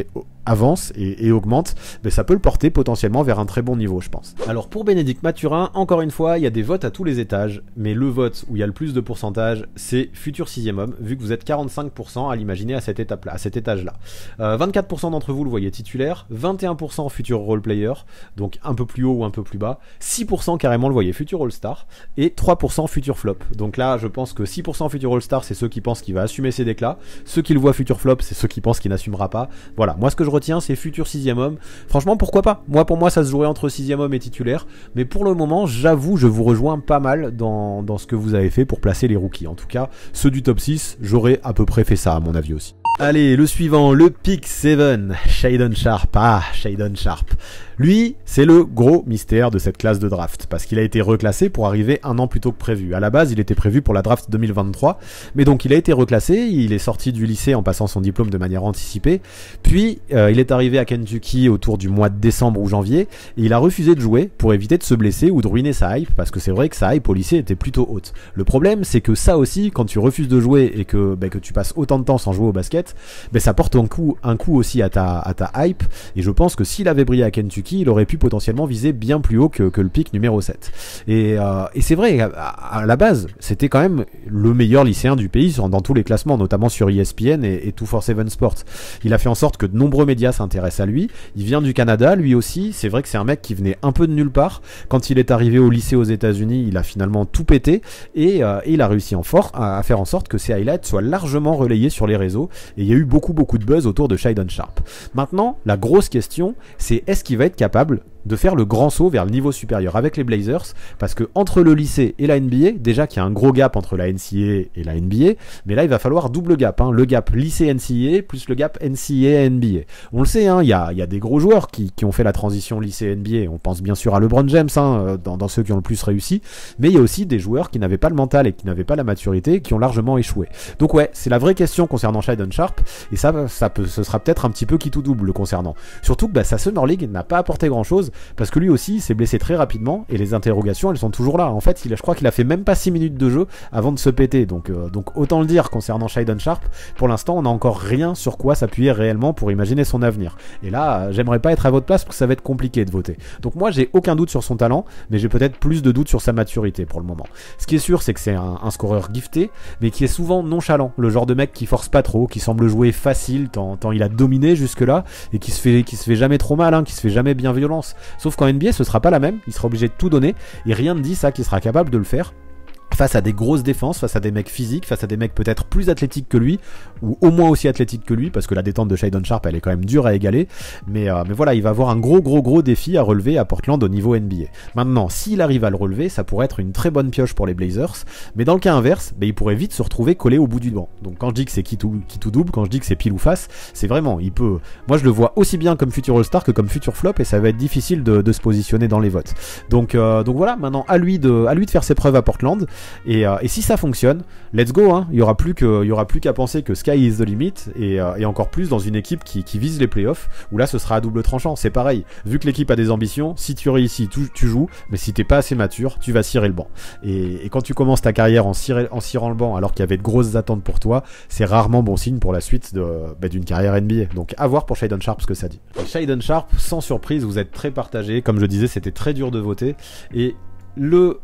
avance et, et augmente, ben ça peut le porter potentiellement vers un très bon niveau, je pense. Alors pour Bénédicte Mathurin, encore une fois, il y a des votes à tous les étages, mais le vote où il y a le plus de pourcentage, c'est futur sixième homme, vu que vous êtes quarante-cinq pour cent à l'imaginer à cette étape-là, à cet étage-là. Euh, vingt-quatre pour cent d'entre vous le voyez titulaire, vingt et un pour cent futur role player, donc un peu plus haut ou un peu plus bas, six pour cent carrément le voyez futur all-star, et trois pour cent futur flop. Donc là, je pense que six pour cent futur all-star, c'est ceux qui pensent qu'il va assumer ses déclats, ceux qui le voient futur flop, c'est ceux qui pensent qu'il n'assumera pas. Voilà, moi ce que je retiens, c'est futur sixième homme. Franchement, pourquoi pas? Moi, pour moi, ça se jouerait entre sixième homme et titulaire, mais pour le moment, j'avoue, je vous rejoins pas mal dans, dans ce que vous avez fait pour placer les rookies. En tout cas, ceux du top six, j'aurais à peu près fait ça, à mon avis aussi. Allez, le suivant, le pick sept, Shaedon Sharpe. Ah, Shaedon Sharpe. Lui, c'est le gros mystère de cette classe de draft, parce qu'il a été reclassé pour arriver un an plus tôt que prévu. À la base, il était prévu pour la draft deux mille vingt-trois, mais donc il a été reclassé, il est sorti du lycée en passant son diplôme de manière anticipée, puis euh, il est arrivé à Kentucky autour du mois de décembre ou janvier, et il a refusé de jouer pour éviter de se blesser ou de ruiner sa hype, parce que c'est vrai que sa hype au lycée était plutôt haute. Le problème, c'est que ça aussi, quand tu refuses de jouer et que, bah, que tu passes autant de temps sans jouer au basket, bah, ça porte un coup, un coup aussi à ta, à ta hype, et je pense que s'il avait brillé à Kentucky, il aurait pu potentiellement viser bien plus haut que, que le pick numéro sept. Et, euh, et c'est vrai, à, à la base, c'était quand même le meilleur lycéen du pays dans tous les classements, notamment sur E S P N et, et deux cent quarante-sept Sports. Il a fait en sorte que de nombreux médias s'intéressent à lui. Il vient du Canada, lui aussi. C'est vrai que c'est un mec qui venait un peu de nulle part. Quand il est arrivé au lycée aux États-Unis, il a finalement tout pété et, euh, et il a réussi en fort à, à faire en sorte que ses highlights soient largement relayés sur les réseaux. Et il y a eu beaucoup, beaucoup de buzz autour de Shaedon Sharpe. Maintenant, la grosse question, c'est est-ce qu'il va être capable de faire le grand saut vers le niveau supérieur avec les Blazers, parce que entre le lycée et la N B A, déjà qu'il y a un gros gap entre la N C A A et la N B A, mais là il va falloir double gap, hein, le gap lycée N C A A plus le gap N C A A N B A. On le sait, hein, il y a, y a des gros joueurs qui, qui ont fait la transition lycée N B A, on pense bien sûr à LeBron James, hein, dans, dans ceux qui ont le plus réussi, mais il y a aussi des joueurs qui n'avaient pas le mental et qui n'avaient pas la maturité, qui ont largement échoué. Donc ouais, c'est la vraie question concernant Shaedon Sharpe, et ça, ça peut, ce sera peut-être un petit peu qui tout double le concernant. Surtout que bah, sa Summer League n'a pas apporté grand chose, parce que lui aussi s'est blessé très rapidement et les interrogations elles sont toujours là. En fait, il, je crois qu'il a fait même pas six minutes de jeu avant de se péter. Donc, euh, donc autant le dire concernant Shaedon Sharpe, pour l'instant on n'a encore rien sur quoi s'appuyer réellement pour imaginer son avenir. Et là, euh, j'aimerais pas être à votre place parce que ça va être compliqué de voter. Donc moi j'ai aucun doute sur son talent, mais j'ai peut-être plus de doutes sur sa maturité pour le moment. Ce qui est sûr, c'est que c'est un, un scoreur gifté, mais qui est souvent nonchalant. Le genre de mec qui force pas trop, qui semble jouer facile tant, tant il a dominé jusque là et qui se fait, qui se fait jamais trop mal, hein, qui se fait jamais bien violence. Sauf qu'en N B A, ce sera pas la même, il sera obligé de tout donner, et rien ne dit ça qu'il sera capable de le faire face à des grosses défenses, face à des mecs physiques, face à des mecs peut-être plus athlétiques que lui, ou au moins aussi athlétiques que lui, parce que la détente de Shaedon Sharpe, elle est quand même dure à égaler, mais, euh, mais voilà, il va avoir un gros gros gros défi à relever à Portland au niveau N B A. Maintenant, s'il arrive à le relever, ça pourrait être une très bonne pioche pour les Blazers, mais dans le cas inverse, bah, il pourrait vite se retrouver collé au bout du banc. Donc quand je dis que c'est qui tout, qui tout double, quand je dis que c'est pile ou face, c'est vraiment, il peut, moi je le vois aussi bien comme futur All-Star que comme futur flop, et ça va être difficile de, de se positionner dans les votes. Donc, euh, donc voilà, maintenant à lui de, à lui de faire ses preuves à Portland, et, euh, et si ça fonctionne, let's go, hein. Il y aura plus que, il y aura plus qu'à penser que sky is the limit, et, euh, et encore plus dans une équipe qui, qui vise les playoffs, où là ce sera à double tranchant. C'est pareil, vu que l'équipe a des ambitions, si tu réussis, tu, tu joues, mais si t'es pas assez mature, tu vas cirer le banc. Et, et quand tu commences ta carrière en, ciré, en cirant le banc, alors qu'il y avait de grosses attentes pour toi, c'est rarement bon signe pour la suite de, bah, d'une carrière N B A. Donc à voir pour Shaedon Sharpe ce que ça dit. Et Shaedon Sharpe, sans surprise, vous êtes très partagé. Comme je disais, c'était très dur de voter, et le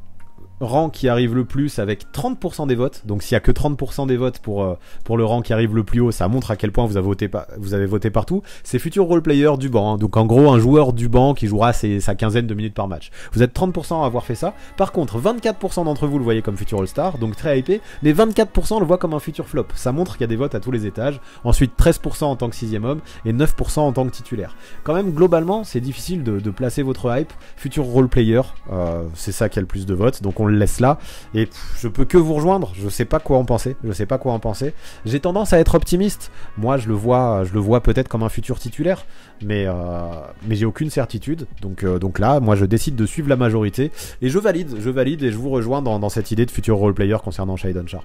rang qui arrive le plus avec trente pour cent des votes, donc s'il y a que trente pour cent des votes pour, euh, pour le rang qui arrive le plus haut, ça montre à quel point vous avez voté, pa vous avez voté partout, c'est futur role player du banc, hein. Donc en gros un joueur du banc qui jouera ses, sa quinzaine de minutes par match. Vous êtes trente pour cent à avoir fait ça, par contre vingt-quatre pour cent d'entre vous le voyez comme futur all-star, donc très hypé, mais vingt-quatre pour cent le voient comme un futur flop. Ça montre qu'il y a des votes à tous les étages, ensuite treize pour cent en tant que sixième homme et neuf pour cent en tant que titulaire. Quand même globalement c'est difficile de, de placer votre hype, futur role player, euh, c'est ça qui a le plus de votes, donc on le laisse là. Et pff, je peux que vous rejoindre, je sais pas quoi en penser, je sais pas quoi en penser. J'ai tendance à être optimiste. Moi, je le vois, je le vois peut-être comme un futur titulaire, mais euh, mais j'ai aucune certitude. Donc euh, donc là, moi, je décide de suivre la majorité et je valide, je valide et je vous rejoins dans, dans cette idée de futur role player concernant Shaedon Sharpe.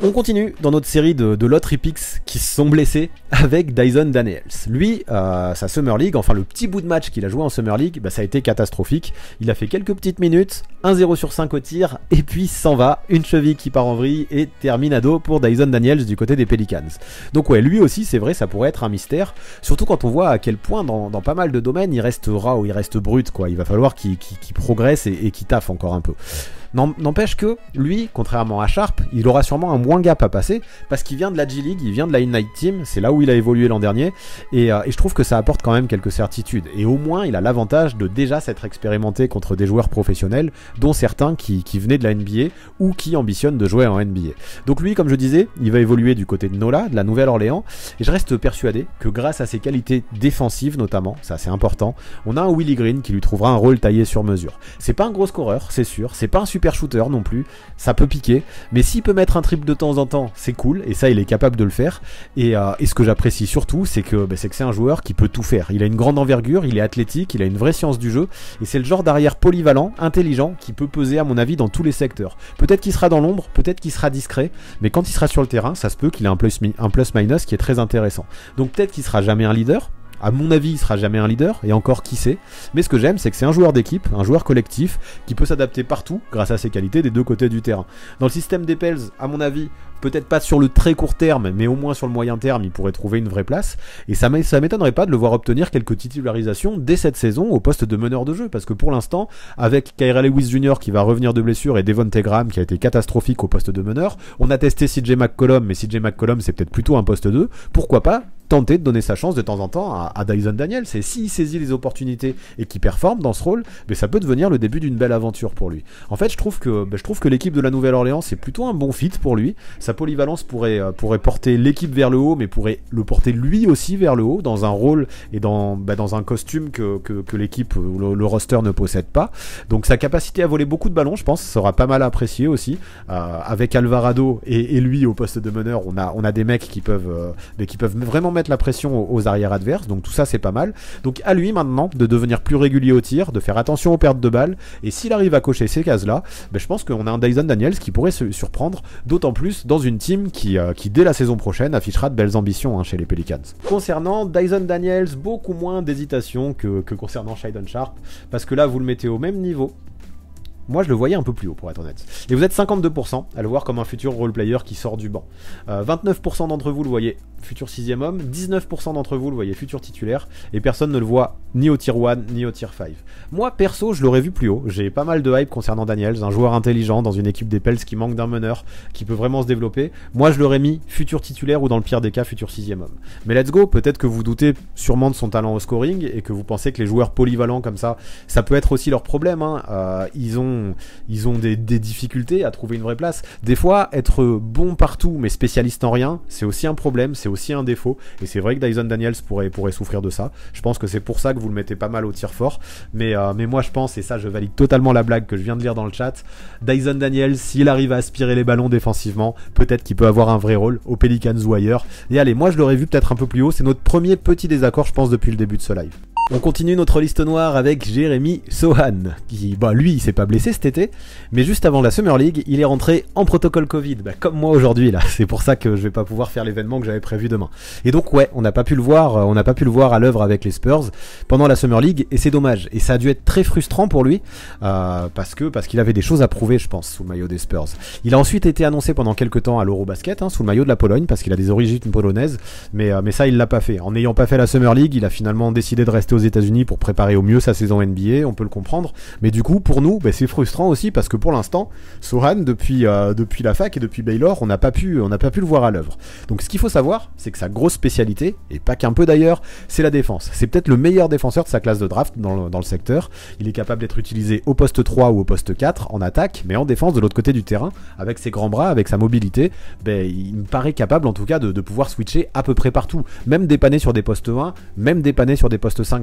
On continue dans notre série de, de Lottery Picks qui se sont blessés avec Dyson Daniels. Lui, euh, sa Summer League, enfin le petit bout de match qu'il a joué en Summer League, bah, ça a été catastrophique. Il a fait quelques petites minutes, un zéro sur cinq au tir, et puis s'en va, une cheville qui part en vrille, et terminado pour Dyson Daniels du côté des Pelicans. Donc ouais, lui aussi, c'est vrai, ça pourrait être un mystère, surtout quand on voit à quel point dans, dans pas mal de domaines, il reste raw, il reste brut, quoi. Il va falloir qu'il qu'il, qu'il progresse et, et qu'il taffe encore un peu. N'empêche que lui, contrairement à Sharp, il aura sûrement un moins gap à passer parce qu'il vient de la G-League, il vient de la In-Night Team, c'est là où il a évolué l'an dernier et, euh, et je trouve que ça apporte quand même quelques certitudes et au moins il a l'avantage de déjà s'être expérimenté contre des joueurs professionnels dont certains qui, qui venaient de la N B A ou qui ambitionnent de jouer en N B A. Donc lui, comme je disais, il va évoluer du côté de Nola, de la Nouvelle-Orléans et je reste persuadé que grâce à ses qualités défensives notamment, ça c'est important, on a un Willie Green qui lui trouvera un rôle taillé sur mesure. C'est pas un gros scoreur, c'est sûr, c'est pas un super shooter non plus, ça peut piquer, mais s'il peut mettre un triple de temps en temps, c'est cool, et ça il est capable de le faire, et, euh, et ce que j'apprécie surtout, c'est que bah, c'est que c'est un joueur qui peut tout faire, il a une grande envergure, il est athlétique, il a une vraie science du jeu, et c'est le genre d'arrière polyvalent, intelligent, qui peut peser à mon avis dans tous les secteurs. Peut-être qu'il sera dans l'ombre, peut-être qu'il sera discret, mais quand il sera sur le terrain, ça se peut qu'il ait un plus, un plus minus qui est très intéressant. Donc peut-être qu'il sera jamais un leader, à mon avis, il sera jamais un leader, et encore qui sait. Mais ce que j'aime, c'est que c'est un joueur d'équipe, un joueur collectif, qui peut s'adapter partout grâce à ses qualités des deux côtés du terrain. Dans le système des Pels, à mon avis, peut-être pas sur le très court terme, mais au moins sur le moyen terme, il pourrait trouver une vraie place. Et ça m'étonnerait pas de le voir obtenir quelques titularisations dès cette saison au poste de meneur de jeu, parce que pour l'instant, avec Kyrell Lewis junior qui va revenir de blessure et Devonte Graham qui a été catastrophique au poste de meneur, on a testé C J McCollum, mais C J McCollum c'est peut-être plutôt un poste deux, pourquoi pas tenter de donner sa chance de temps en temps à, à Dyson Daniels, et s'il saisit les opportunités et qu'il performe dans ce rôle, mais ça peut devenir le début d'une belle aventure pour lui. En fait, je trouve que, ben, je trouve que l'équipe de la Nouvelle-Orléans, c'est plutôt un bon fit pour lui. Sa polyvalence pourrait, euh, pourrait porter l'équipe vers le haut, mais pourrait le porter lui aussi vers le haut, dans un rôle et dans, ben, dans un costume que, que, que l'équipe ou le, le roster ne possède pas. Donc sa capacité à voler beaucoup de ballons, je pense, sera pas mal appréciée aussi. Euh, avec Alvarado et, et lui au poste de meneur, on a, on a des mecs qui peuvent, euh, mais qui peuvent vraiment mettre la pression aux, aux arrières adverses, donc tout ça c'est pas mal. Donc à lui maintenant de devenir plus régulier au tir, de faire attention aux pertes de balles, et s'il arrive à cocher ces cases là, ben, je pense qu'on a un Dyson Daniels qui pourrait se surprendre, d'autant plus dans une team qui, euh, qui dès la saison prochaine affichera de belles ambitions hein, chez les Pelicans. Concernant Dyson Daniels, beaucoup moins d'hésitation que, que concernant Shaedon Sharp, parce que là vous le mettez au même niveau. Moi je le voyais un peu plus haut pour être honnête. Et vous êtes cinquante-deux pour cent à le voir comme un futur role-player qui sort du banc. Euh, vingt-neuf pour cent d'entre vous le voyez futur sixième homme, dix-neuf pour cent d'entre vous le voyez futur titulaire, et personne ne le voit ni au tier un ni au tier cinq. Moi perso je l'aurais vu plus haut, j'ai pas mal de hype concernant Daniels, un joueur intelligent dans une équipe des Pels qui manque d'un meneur, qui peut vraiment se développer. Moi je l'aurais mis futur titulaire ou dans le pire des cas futur sixième homme. Mais let's go, peut-être que vous doutez sûrement de son talent au scoring, et que vous pensez que les joueurs polyvalents comme ça, ça peut être aussi leur problème, hein. euh, ils ont, ils ont des, des difficultés à trouver une vraie place. Des fois être bon partout mais spécialiste en rien, c'est aussi un problème, c'est aussi un défaut, et c'est vrai que Dyson Daniels pourrait, pourrait souffrir de ça. Je pense que c'est pour ça que vous le mettez pas mal au tir fort, mais, euh, mais moi je pense, et ça je valide totalement la blague que je viens de lire dans le chat, Dyson Daniels, s'il arrive à aspirer les ballons défensivement, peut-être qu'il peut avoir un vrai rôle aux Pelicans ou ailleurs. Et allez, moi je l'aurais vu peut-être un peu plus haut, c'est notre premier petit désaccord je pense depuis le début de ce live. On continue notre liste noire avec Jeremy Sochan, qui, bah lui, il s'est pas blessé cet été, mais juste avant la Summer League, il est rentré en protocole Covid, bah, comme moi aujourd'hui là. C'est pour ça que je vais pas pouvoir faire l'événement que j'avais prévu demain. Et donc ouais, on n'a pas pu le voir, on n'a pas pu le voir à l'œuvre avec les Spurs pendant la Summer League, et c'est dommage. Et ça a dû être très frustrant pour lui, euh, parce que parce qu'il avait des choses à prouver, je pense, sous le maillot des Spurs. Il a ensuite été annoncé pendant quelques temps à l'Eurobasket, hein, sous le maillot de la Pologne, parce qu'il a des origines polonaises, mais euh, mais ça il l'a pas fait. En n'ayant pas fait la Summer League, il a finalement décidé de rester aux États-Unis pour préparer au mieux sa saison N B A, on peut le comprendre, mais du coup pour nous bah, c'est frustrant aussi parce que pour l'instant Sochan depuis, euh, depuis la fac et depuis Baylor on n'a pas pu on n'a pas pu le voir à l'œuvre. Donc ce qu'il faut savoir c'est que sa grosse spécialité, et pas qu'un peu d'ailleurs, c'est la défense. C'est peut-être le meilleur défenseur de sa classe de draft dans le, dans le secteur. Il est capable d'être utilisé au poste trois ou au poste quatre en attaque, mais en défense de l'autre côté du terrain, avec ses grands bras, avec sa mobilité, bah, il me paraît capable en tout cas de, de pouvoir switcher à peu près partout, même dépanner sur des postes un, même dépanner sur des postes cinq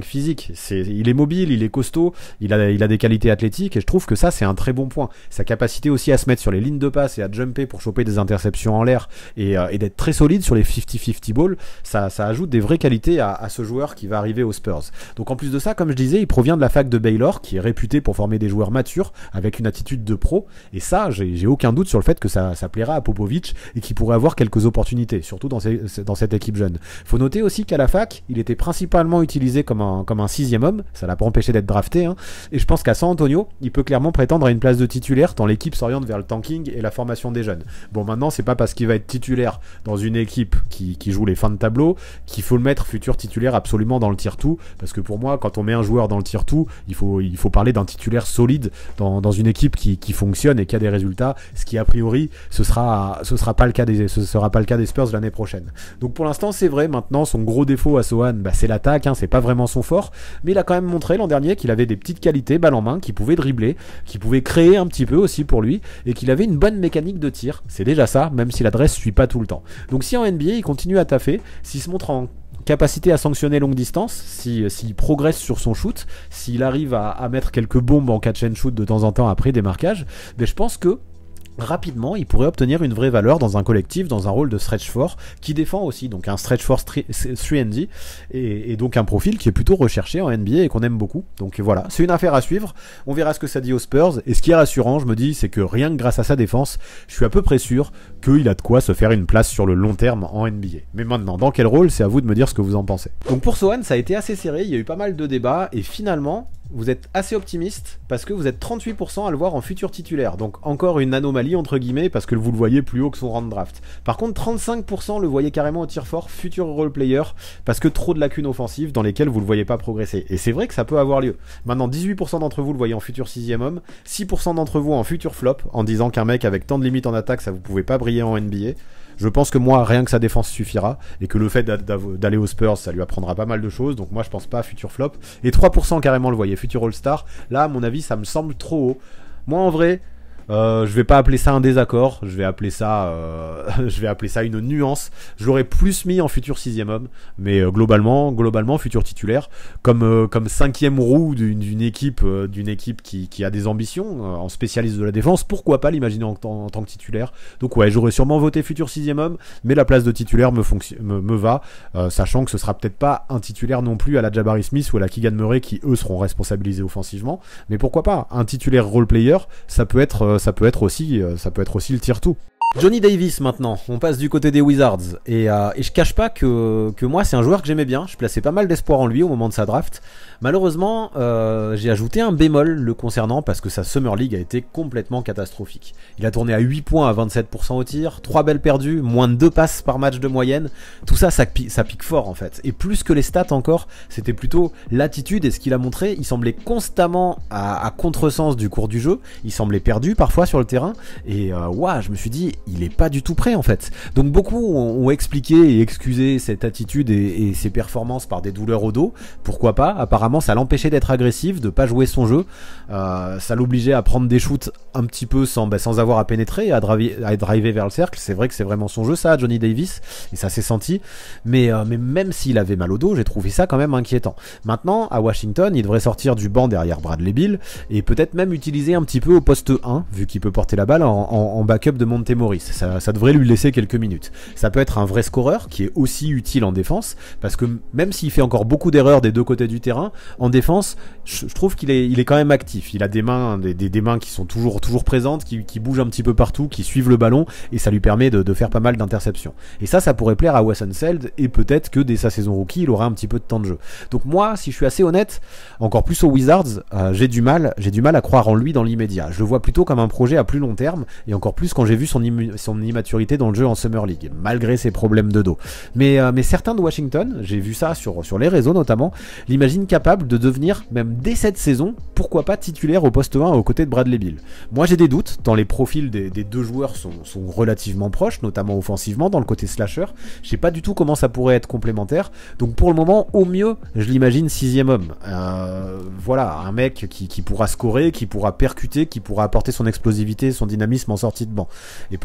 physique. C'est, il est mobile, il est costaud, il a, il a des qualités athlétiques et je trouve que ça c'est un très bon point. Sa capacité aussi à se mettre sur les lignes de passe et à jumper pour choper des interceptions en l'air et, euh, et d'être très solide sur les cinquante cinquante balls, ça, ça ajoute des vraies qualités à, à ce joueur qui va arriver aux Spurs. Donc en plus de ça, comme je disais, il provient de la fac de Baylor qui est réputée pour former des joueurs matures avec une attitude de pro et ça, j'ai, j'ai aucun doute sur le fait que ça, ça plaira à Popovich et qu'il pourrait avoir quelques opportunités, surtout dans, ces, dans cette équipe jeune. Faut noter aussi qu'à la fac, il était principalement utilisé comme un, comme un sixième homme, ça l'a pas empêché d'être drafté, hein, et je pense qu'à San Antonio, il peut clairement prétendre à une place de titulaire tant l'équipe s'oriente vers le tanking et la formation des jeunes. Bon, maintenant, c'est pas parce qu'il va être titulaire dans une équipe qui, qui joue les fins de tableau qu'il faut le mettre futur titulaire absolument dans le tier deux, parce que pour moi, quand on met un joueur dans le tier deux, il faut, il faut parler d'un titulaire solide dans, dans une équipe qui, qui fonctionne et qui a des résultats, ce qui a priori, ce sera, ce sera pas le cas des, ce sera pas le cas des Spurs l'année prochaine. Donc pour l'instant, c'est vrai, maintenant, son gros défaut à Sohan, bah, c'est l'attaque, hein, c'est pas vraiment son fort, mais il a quand même montré l'an dernier qu'il avait des petites qualités, balle en main, qu'il pouvait dribbler, qu'il pouvait créer un petit peu aussi pour lui, et qu'il avait une bonne mécanique de tir. C'est déjà ça, même si l'adresse suit pas tout le temps. Donc si en N B A, il continue à taffer, s'il se montre en capacité à sanctionner longue distance, s'il si, si progresse sur son shoot, s'il arrive à, à mettre quelques bombes en catch and shoot de temps en temps après des marquages, ben je pense que rapidement, il pourrait obtenir une vraie valeur dans un collectif, dans un rôle de stretch four qui défend aussi, donc un stretch four trois and D et, et donc un profil qui est plutôt recherché en N B A et qu'on aime beaucoup. Donc voilà, c'est une affaire à suivre. On verra ce que ça dit aux Spurs. Et ce qui est rassurant, je me dis, c'est que rien que grâce à sa défense, je suis à peu près sûr qu'il a de quoi se faire une place sur le long terme en N B A. Mais maintenant, dans quel rôle, c'est à vous de me dire ce que vous en pensez. Donc pour Sohan, ça a été assez serré, il y a eu pas mal de débats et finalement, vous êtes assez optimiste parce que vous êtes trente-huit pour cent à le voir en futur titulaire. Donc encore une anomalie entre guillemets parce que vous le voyez plus haut que son rang de draft. Par contre, trente-cinq pour cent le voyez carrément au tier fort, futur role player, parce que trop de lacunes offensives dans lesquelles vous le voyez pas progresser. Et c'est vrai que ça peut avoir lieu. Maintenant, dix-huit pour cent d'entre vous le voyez en futur sixième homme, six pour cent d'entre vous en futur flop, en disant qu'un mec avec tant de limites en attaque, ça vous pouvez pas briller en N B A. Je pense que moi, rien que sa défense suffira, et que le fait d'aller aux Spurs, ça lui apprendra pas mal de choses, donc moi je pense pas à futur flop. Et trois pour cent carrément le voyez, futur All-Star, là à mon avis ça me semble trop haut. Moi en vrai, Euh, je vais pas appeler ça un désaccord, je vais appeler ça, euh, je vais appeler ça une nuance. Je l'aurais plus mis en futur sixième homme, mais euh, globalement, globalement futur titulaire, comme euh, comme cinquième roue d'une, d'une équipe, euh, d'une équipe qui, qui a des ambitions euh, en spécialiste de la défense. Pourquoi pas l'imaginer en, en, en tant que titulaire. Donc ouais, j'aurais sûrement voté futur sixième homme, mais la place de titulaire me fonction, me, me va, euh, sachant que ce sera peut-être pas un titulaire non plus à la Jabari Smith ou à la Keegan Murray qui eux seront responsabilisés offensivement. Mais pourquoi pas un titulaire role player, ça peut être euh, ça peut être aussi ça peut être aussi le tier deux. Johnny Davis maintenant, on passe du côté des Wizards et, euh, et je cache pas que, que moi c'est un joueur que j'aimais bien, je plaçais pas mal d'espoir en lui au moment de sa draft. Malheureusement euh, j'ai ajouté un bémol le concernant parce que sa Summer League a été complètement catastrophique. Il a tourné à huit points à vingt-sept pour cent au tir, trois belles perdues, moins de deux passes par match de moyenne, tout ça ça pique, ça pique fort en fait. Et plus que les stats encore, c'était plutôt l'attitude et ce qu'il a montré, il semblait constamment à, à contresens du cours du jeu, il semblait perdu parfois sur le terrain et euh, ouah, je me suis dit il est pas du tout prêt en fait. Donc beaucoup ont, ont expliqué et excusé cette attitude et, et ses performances par des douleurs au dos. Pourquoi pas? Apparemment ça l'empêchait d'être agressif, de pas jouer son jeu. Euh, ça l'obligeait à prendre des shoots un petit peu sans, bah, sans avoir à pénétrer, à driver, à driver vers le cercle. C'est vrai que c'est vraiment son jeu ça, Johnny Davis, et ça s'est senti. Mais, euh, mais même s'il avait mal au dos, j'ai trouvé ça quand même inquiétant. Maintenant, à Washington, il devrait sortir du banc derrière Bradley Beal et peut-être même utiliser un petit peu au poste un, vu qu'il peut porter la balle en, en, en backup de Montemoris. Ça, ça devrait lui laisser quelques minutes. Ça peut être un vrai scoreur qui est aussi utile en défense, parce que même s'il fait encore beaucoup d'erreurs des deux côtés du terrain, en défense, je, je trouve qu'il est, il est quand même actif. Il a des mains, des, des, des mains qui sont toujours, toujours présentes, qui, qui bougent un petit peu partout, qui suivent le ballon, et ça lui permet de, de faire pas mal d'interceptions. Et ça, ça pourrait plaire à Wes Unseld, et peut-être que dès sa saison rookie, il aura un petit peu de temps de jeu. Donc moi, si je suis assez honnête, encore plus aux Wizards, euh, j'ai du mal, j'ai du mal à croire en lui dans l'immédiat. Je le vois plutôt comme un projet à plus long terme, et encore plus quand j'ai vu son immu- son immaturité dans le jeu en Summer League, malgré ses problèmes de dos. Mais, euh, mais certains de Washington, j'ai vu ça sur, sur les réseaux notamment, l'imaginent capable de devenir, même dès cette saison, pourquoi pas titulaire au poste un aux côtés de Bradley Beal. Moi j'ai des doutes, tant les profils des, des deux joueurs sont, sont relativement proches, notamment offensivement, dans le côté slasher. Je sais pas du tout comment ça pourrait être complémentaire, donc pour le moment, au mieux, je l'imagine sixième homme. Euh, voilà, un mec qui, qui pourra scorer, qui pourra percuter, qui pourra apporter son explosivité, son dynamisme en sortie de banc. Et peut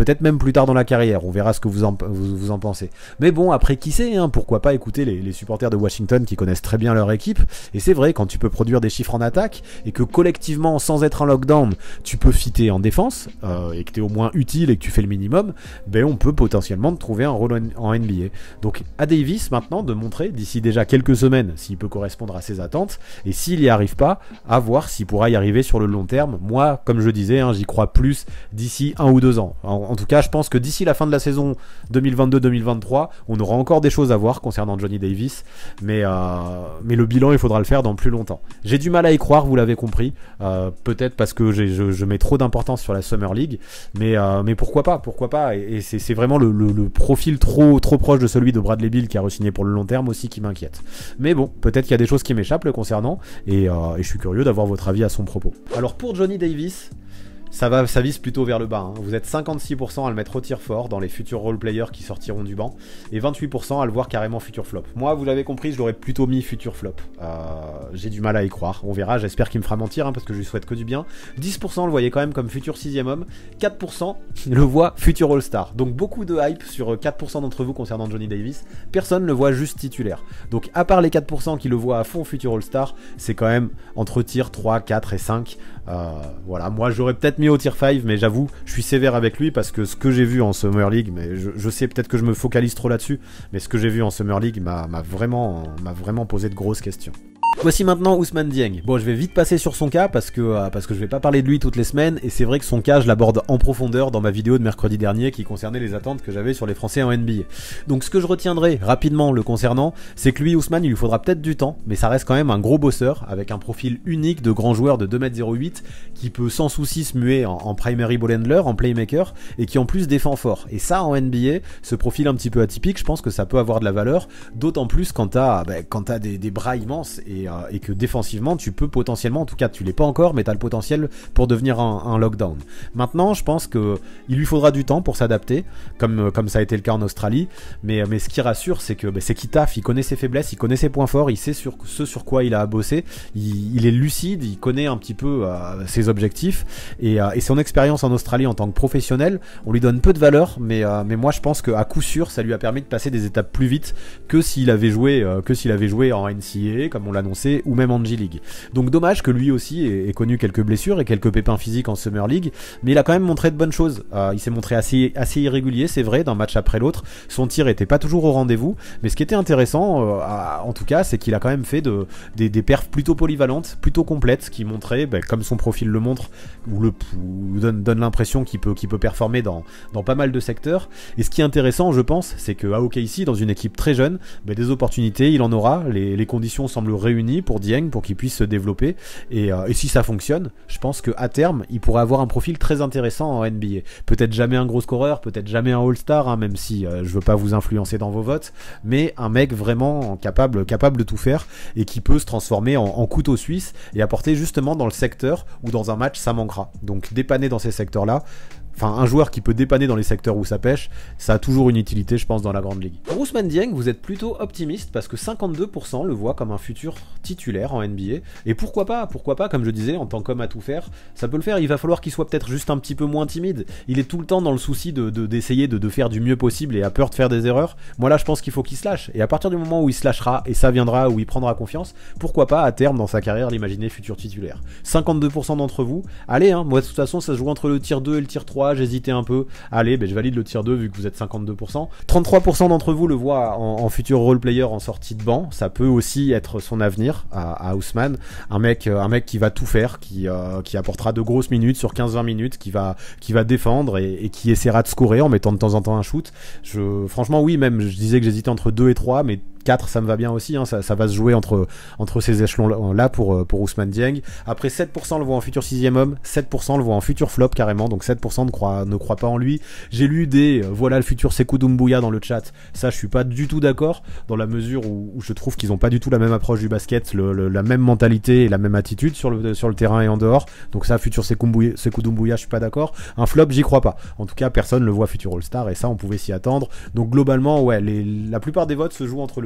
peut-être même plus tard dans la carrière, on verra ce que vous en, vous, vous en pensez. Mais bon, après qui sait, hein, pourquoi pas écouter les, les supporters de Washington qui connaissent très bien leur équipe, et c'est vrai, quand tu peux produire des chiffres en attaque, et que collectivement, sans être en lockdown, tu peux fitter en défense, euh, et que tu es au moins utile et que tu fais le minimum, ben on peut potentiellement te trouver un rôle en N B A. Donc à Davis maintenant de montrer d'ici déjà quelques semaines s'il peut correspondre à ses attentes, et s'il n'y arrive pas, à voir s'il pourra y arriver sur le long terme. Moi, comme je disais, hein, j'y crois plus d'ici un ou deux ans. En, en tout cas, je pense que d'ici la fin de la saison deux mille vingt-deux deux mille vingt-trois, on aura encore des choses à voir concernant Johnny Davis, mais, euh, mais le bilan, il faudra le faire dans plus longtemps. J'ai du mal à y croire, vous l'avez compris, euh, peut-être parce que j'ai, je, je mets trop d'importance sur la Summer League, mais, euh, mais pourquoi pas, pourquoi pas, et, et c'est, c'est vraiment le, le, le profil trop, trop proche de celui de Bradley Beal qui a re-signé pour le long terme aussi qui m'inquiète. Mais bon, peut-être qu'il y a des choses qui m'échappent le concernant, et, euh, et je suis curieux d'avoir votre avis à son propos. Alors pour Johnny Davis, ça, va, ça vise plutôt vers le bas, hein. Vous êtes cinquante-six pour cent à le mettre au tir fort dans les futurs role-players qui sortiront du banc, et vingt-huit pour cent à le voir carrément futur flop. Moi, vous l'avez compris, je l'aurais plutôt mis futur flop. Euh, j'ai du mal à y croire, on verra, j'espère qu'il me fera mentir, hein, parce que je lui souhaite que du bien. dix pour cent le voyait quand même comme futur sixième homme, quatre pour cent le voit futur All-Star. Donc beaucoup de hype sur quatre pour cent d'entre vous concernant Johnny Davis, personne ne le voit juste titulaire. Donc à part les quatre pour cent qui le voient à fond futur All-Star, c'est quand même entre tir trois, quatre et cinq. Euh, voilà, moi j'aurais peut-être mis au tir cinq, mais j'avoue, je suis sévère avec lui parce que ce que j'ai vu en Summer League, mais je, je sais peut-être que je me focalise trop là-dessus, mais ce que j'ai vu en Summer League m'a, m'a, vraiment, m'a vraiment posé de grosses questions. Voici maintenant Ousmane Dieng. Bon, je vais vite passer sur son cas parce que, euh, parce que je vais pas parler de lui toutes les semaines, et c'est vrai que son cas, je l'aborde en profondeur dans ma vidéo de mercredi dernier qui concernait les attentes que j'avais sur les Français en N B A. Donc ce que je retiendrai rapidement le concernant, c'est que lui, Ousmane, il lui faudra peut-être du temps, mais ça reste quand même un gros bosseur avec un profil unique de grand joueur de deux mètres zéro huit qui peut sans souci se muer en, en primary ball handler, en playmaker, et qui en plus défend fort. Et ça, en N B A, ce profil un petit peu atypique, je pense que ça peut avoir de la valeur, d'autant plus quand t'as, bah, quand t'as des, des bras immenses et, euh, et que défensivement, tu peux potentiellement, en tout cas tu l'es pas encore, mais tu as le potentiel pour devenir un, un lockdown. Maintenant, je pense que il lui faudra du temps pour s'adapter, comme, comme ça a été le cas en Australie, mais, mais ce qui rassure, c'est que bah, c'est qu'il taffe, il connaît ses faiblesses, il connaît ses points forts, il sait sur, ce sur quoi il a à bosser, il, il est lucide, il connaît un petit peu euh, ses objectifs, et, euh, et son expérience en Australie en tant que professionnel, on lui donne peu de valeur, mais, euh, mais moi je pense qu'à coup sûr, ça lui a permis de passer des étapes plus vite que s'il avait joué, euh, que s'il avait joué en N C A A, comme on l'annonçait, ou même en G-League. Donc dommage que lui aussi ait, ait connu quelques blessures et quelques pépins physiques en Summer League, mais il a quand même montré de bonnes choses. Euh, il s'est montré assez, assez irrégulier, c'est vrai, d'un match après l'autre. Son tir était pas toujours au rendez-vous, mais ce qui était intéressant, euh, à, en tout cas, c'est qu'il a quand même fait de, des, des perfs plutôt polyvalentes, plutôt complètes, qui montraient, bah, comme son profil le montre, ou le ou donne, donne l'impression qu'il peut, qu'il peut performer dans, dans pas mal de secteurs. Et ce qui est intéressant, je pense, c'est qu'à O K C, dans une équipe très jeune, bah, des opportunités, il en aura, les, les conditions semblent réunies pour Dieng, pour qu'il puisse se développer, et, euh, et si ça fonctionne, je pense qu'à terme il pourrait avoir un profil très intéressant en N B A. Peut-être jamais un gros scoreur, peut-être jamais un All-Star, hein, même si euh, je veux pas vous influencer dans vos votes, mais un mec vraiment capable, capable de tout faire, et qui peut se transformer en, en couteau suisse et apporter justement dans le secteur où dans un match ça manquera. Donc dépanner dans ces secteurs là, enfin un joueur qui peut dépanner dans les secteurs où ça pêche, ça a toujours une utilité, je pense, dans la grande ligue. Pour Ousmane Dieng, vous êtes plutôt optimiste parce que cinquante-deux pour cent le voient comme un futur titulaire en N B A, et pourquoi pas, pourquoi pas, comme je disais, en tant qu'homme à tout faire, ça peut le faire. Il va falloir qu'il soit peut-être juste un petit peu moins timide. Il est tout le temps dans le souci de, de, d'essayer de, de faire du mieux possible et a peur de faire des erreurs. Moi là, je pense qu'il faut qu'il se lâche, et à partir du moment où il se lâchera, et ça viendra, où il prendra confiance, pourquoi pas à terme dans sa carrière l'imaginer futur titulaire. cinquante-deux pour cent d'entre vous, allez, hein, moi de toute façon ça se joue entre le tir deux et le tir trois, j'hésitais un peu, allez, ben je valide le tir deux vu que vous êtes cinquante-deux pour cent. trente-trois pour cent d'entre vous le voient en, en futur role player en sortie de banc, ça peut aussi être son avenir à, à Ousmane, un mec, un mec qui va tout faire, qui, euh, qui apportera de grosses minutes sur quinze vingt minutes, qui va, qui va défendre et, et qui essaiera de scorer en mettant de temps en temps un shoot. Je, franchement oui, même je disais que j'hésitais entre deux et trois, mais quatre ça me va bien aussi, hein, ça, ça va se jouer entre, entre ces échelons là pour, pour Ousmane Dieng. Après sept pour cent le voit en futur sixième homme, sept pour cent le voit en futur flop carrément, donc sept pour cent ne croit, ne croit pas en lui. J'ai lu des euh, voilà le futur Sekou Doumbouya dans le chat, ça je suis pas du tout d'accord, dans la mesure où, où je trouve qu'ils ont pas du tout la même approche du basket, le, le, la même mentalité et la même attitude sur le, sur le terrain et en dehors, donc ça futur Sekou Doumbouya je suis pas d'accord. Un flop j'y crois pas, en tout cas personne le voit futur All-Star, et ça on pouvait s'y attendre. Donc globalement ouais, les, la plupart des votes se jouent entre le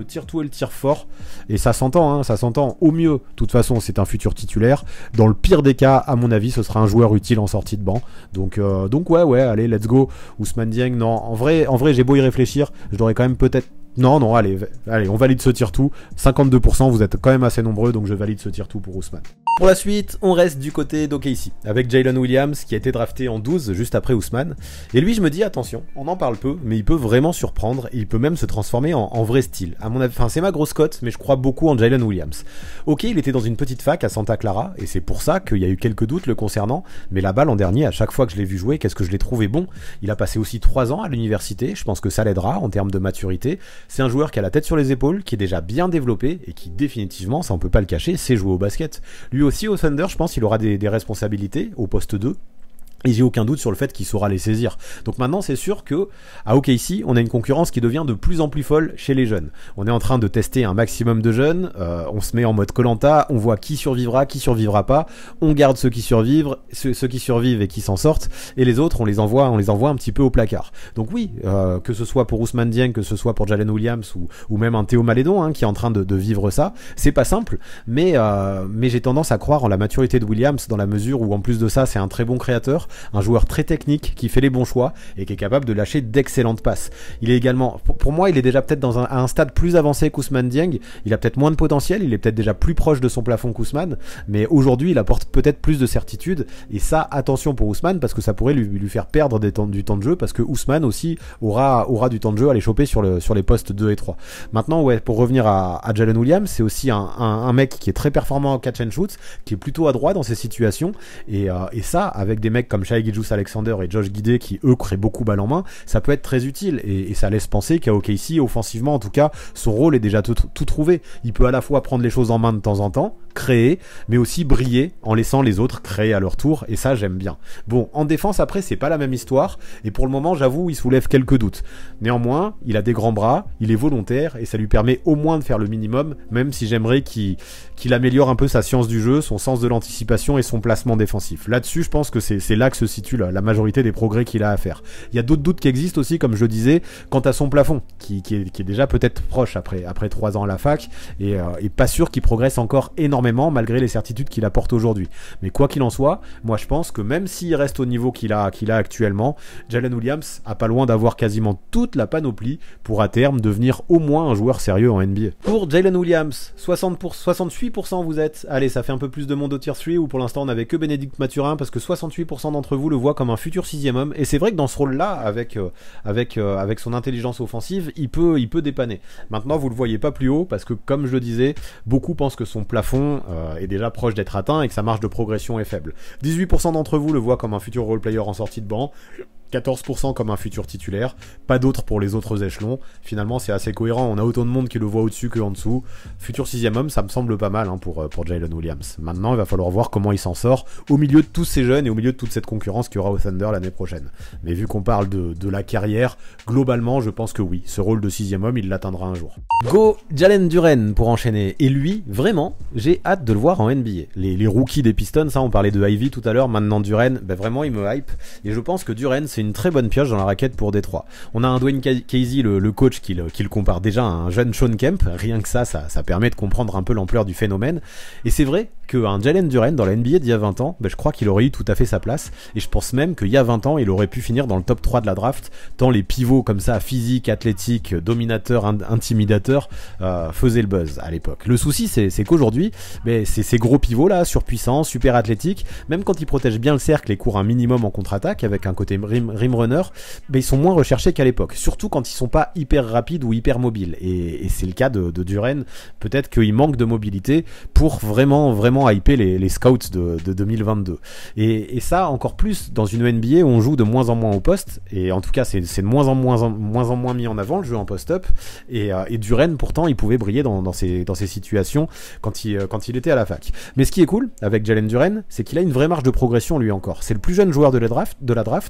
tir tout et le tir fort. Et ça s'entend, hein, ça s'entend. Au mieux, de toute façon, c'est un futur titulaire. Dans le pire des cas, à mon avis, ce sera un joueur utile en sortie de banc. Donc, euh, donc ouais, ouais, allez, let's go. Ousmane Dieng, non, en vrai, en vrai, j'ai beau y réfléchir, je l'aurais quand même peut-être. Non, non, allez, allez, on valide ce tir tout. cinquante-deux pour cent, vous êtes quand même assez nombreux, donc je valide ce tir tout pour Ousmane. Pour la suite, on reste du côté d'O K C, avec Jalen Williams qui a été drafté en douze, juste après Ousmane. Et lui, je me dis, attention, on en parle peu, mais il peut vraiment surprendre, et il peut même se transformer en, en vrai style. À mon avis, enfin, c'est ma grosse cote, mais je crois beaucoup en Jalen Williams. Ok, il était dans une petite fac à Santa Clara, et c'est pour ça qu'il y a eu quelques doutes le concernant, mais là-bas, l'an dernier, à chaque fois que je l'ai vu jouer, qu'est-ce que je l'ai trouvé bon. Il a passé aussi trois ans à l'université, je pense que ça l'aidera en termes de maturité. C'est un joueur qui a la tête sur les épaules, qui est déjà bien développé, et qui définitivement, ça on peut pas le cacher, sait jouer au basket. Lui aussi au Thunder, je pense qu'il aura des, des responsabilités au poste deux. Et j'ai aucun doute sur le fait qu'il saura les saisir. Donc maintenant, c'est sûr que à O K C, on a une concurrence qui devient de plus en plus folle chez les jeunes. On est en train de tester un maximum de jeunes. Euh, on se met en mode Koh-Lanta. On voit qui survivra, qui survivra pas. On garde ceux qui survivent, ceux, ceux qui survivent et qui s'en sortent. Et les autres, on les envoie, on les envoie un petit peu au placard. Donc oui, euh, que ce soit pour Ousmane Dieng, que ce soit pour Jalen Williams ou, ou même un Théo Malédon hein, qui est en train de, de vivre ça, c'est pas simple. Mais euh, mais j'ai tendance à croire en la maturité de Williams dans la mesure où en plus de ça, c'est un très bon créateur. Un joueur très technique qui fait les bons choix et qui est capable de lâcher d'excellentes passes. Il est également, pour, pour moi, il est déjà peut-être dans un, à un stade plus avancé qu'Ousmane Dieng. Il a peut-être moins de potentiel, il est peut-être déjà plus proche de son plafond qu'Ousmane, mais aujourd'hui, il apporte peut-être plus de certitude. Et ça, attention pour Ousmane parce que ça pourrait lui, lui faire perdre des temps, du temps de jeu parce que Ousmane aussi aura, aura du temps de jeu à les choper sur, le, sur les postes deux et trois. Maintenant, ouais, pour revenir à, à Jalen Williams, c'est aussi un, un, un mec qui est très performant en catch and shoot, qui est plutôt adroit dans ces situations. Et, euh, et ça, avec des mecs comme Shai Gilgeous-Alexander et Josh Giddey qui eux créent beaucoup balle en main, ça peut être très utile et, et ça laisse penser qu'à O K C, offensivement en tout cas, son rôle est déjà tout, tout trouvé. Il peut à la fois prendre les choses en main de temps en temps, créer, mais aussi briller en laissant les autres créer à leur tour et ça j'aime bien. Bon, en défense après c'est pas la même histoire et pour le moment j'avoue il soulève quelques doutes. Néanmoins, il a des grands bras, il est volontaire et ça lui permet au moins de faire le minimum, même si j'aimerais qu'il qu'il améliore un peu sa science du jeu, son sens de l'anticipation et son placement défensif. Là-dessus, je pense que c'est, c'est là que se situe la, la majorité des progrès qu'il a à faire. Il y a d'autres doutes qui existent aussi, comme je le disais, quant à son plafond, qui, qui, est, qui est déjà peut-être proche après, après trois ans à la fac, et, euh, et pas sûr qu'il progresse encore énormément malgré les certitudes qu'il apporte aujourd'hui. Mais quoi qu'il en soit, moi je pense que même s'il reste au niveau qu'il a, qu'il a actuellement, Jalen Williams a pas loin d'avoir quasiment toute la panoplie pour à terme devenir au moins un joueur sérieux en N B A. Pour Jalen Williams, soixante pour, soixante-huit pour cent vous êtes, allez ça fait un peu plus de monde au tier trois où pour l'instant on n'avait que Bénédicte Mathurin parce que soixante-huit pour cent d'entre vous le voient comme un futur sixième homme et c'est vrai que dans ce rôle là avec, euh, avec, euh, avec son intelligence offensive il peut, il peut dépanner. Maintenant vous le voyez pas plus haut parce que comme je le disais beaucoup pensent que son plafond euh, est déjà proche d'être atteint et que sa marge de progression est faible. dix-huit pour cent d'entre vous le voient comme un futur role player en sortie de banc, quatorze pour cent comme un futur titulaire, pas d'autres pour les autres échelons. Finalement c'est assez cohérent, on a autant de monde qui le voit au-dessus qu'en dessous. Futur sixième homme, ça me semble pas mal hein, pour, pour Jalen Williams. Maintenant il va falloir voir comment il s'en sort au milieu de tous ces jeunes et au milieu de toute cette concurrence qu'il y aura au Thunder l'année prochaine. Mais vu qu'on parle de, de la carrière, globalement je pense que oui, ce rôle de sixième homme il l'atteindra un jour. Go Jalen Duren pour enchaîner, et lui vraiment j'ai hâte de le voir en N B A. Les, les rookies des Pistons, hein, on parlait de Ivy tout à l'heure, maintenant Duren, ben vraiment il me hype et je pense que Duren c'est une très bonne pioche dans la raquette pour Détroit. On a un Dwayne Casey, le, le coach, qui le, qui le compare déjà à un jeune Shawn Kemp. Rien que ça, ça, ça permet de comprendre un peu l'ampleur du phénomène. Et c'est vrai qu'un Jalen Duren dans la N B A d'il y a vingt ans, ben je crois qu'il aurait eu tout à fait sa place. Et je pense même qu'il y a vingt ans, il aurait pu finir dans le top trois de la draft, tant les pivots comme ça, physiques, athlétiques, dominateurs, in- intimidateurs, euh, faisaient le buzz à l'époque. Le souci, c'est, c'est qu'aujourd'hui, ben, c'est ces gros pivots là, surpuissants, super athlétiques, même quand ils protègent bien le cercle et courent un minimum en contre-attaque avec un côté rim, rim runner, ben, ils sont moins recherchés qu'à l'époque, surtout quand ils sont pas hyper rapides ou hyper mobiles. Et, et c'est le cas de, de Duren. Peut-être qu'il manque de mobilité pour vraiment, vraiment hyper les, les scouts de, de deux mille vingt-deux. Et, et ça, encore plus dans une N B A où on joue de moins en moins au poste. Et en tout cas, c'est, c'est de moins en moins, en, moins en moins mis en avant le jeu en post-up. Et, euh, et Duren, pourtant, il pouvait briller dans, dans, ces, dans ces situations quand il, quand il était à la fac. Mais ce qui est cool avec Jalen Duren, c'est qu'il a une vraie marge de progression lui encore. C'est le plus jeune joueur de la draft, de la draft